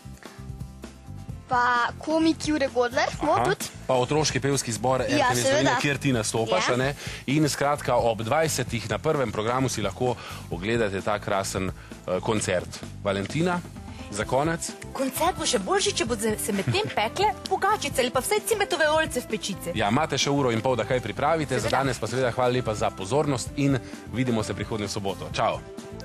Pa komik Jure Godler. Pa otroški pevski zbor RTV Slovenija, kjer ti nastopaš, a ne? In skratka, ob 20. na prvem programu si lahko ogledate ta krasen koncert. Valentina, za konec? Koncert bo še boljši, če bo se med tem pekle pogačice ali pa vsaj cimetove rolce v pečici. Ja, imate še 1,5 ure, da kaj pripravite. Za danes pa seveda hvala lepa za pozornost in vidimo se prihodnjo soboto. Čau!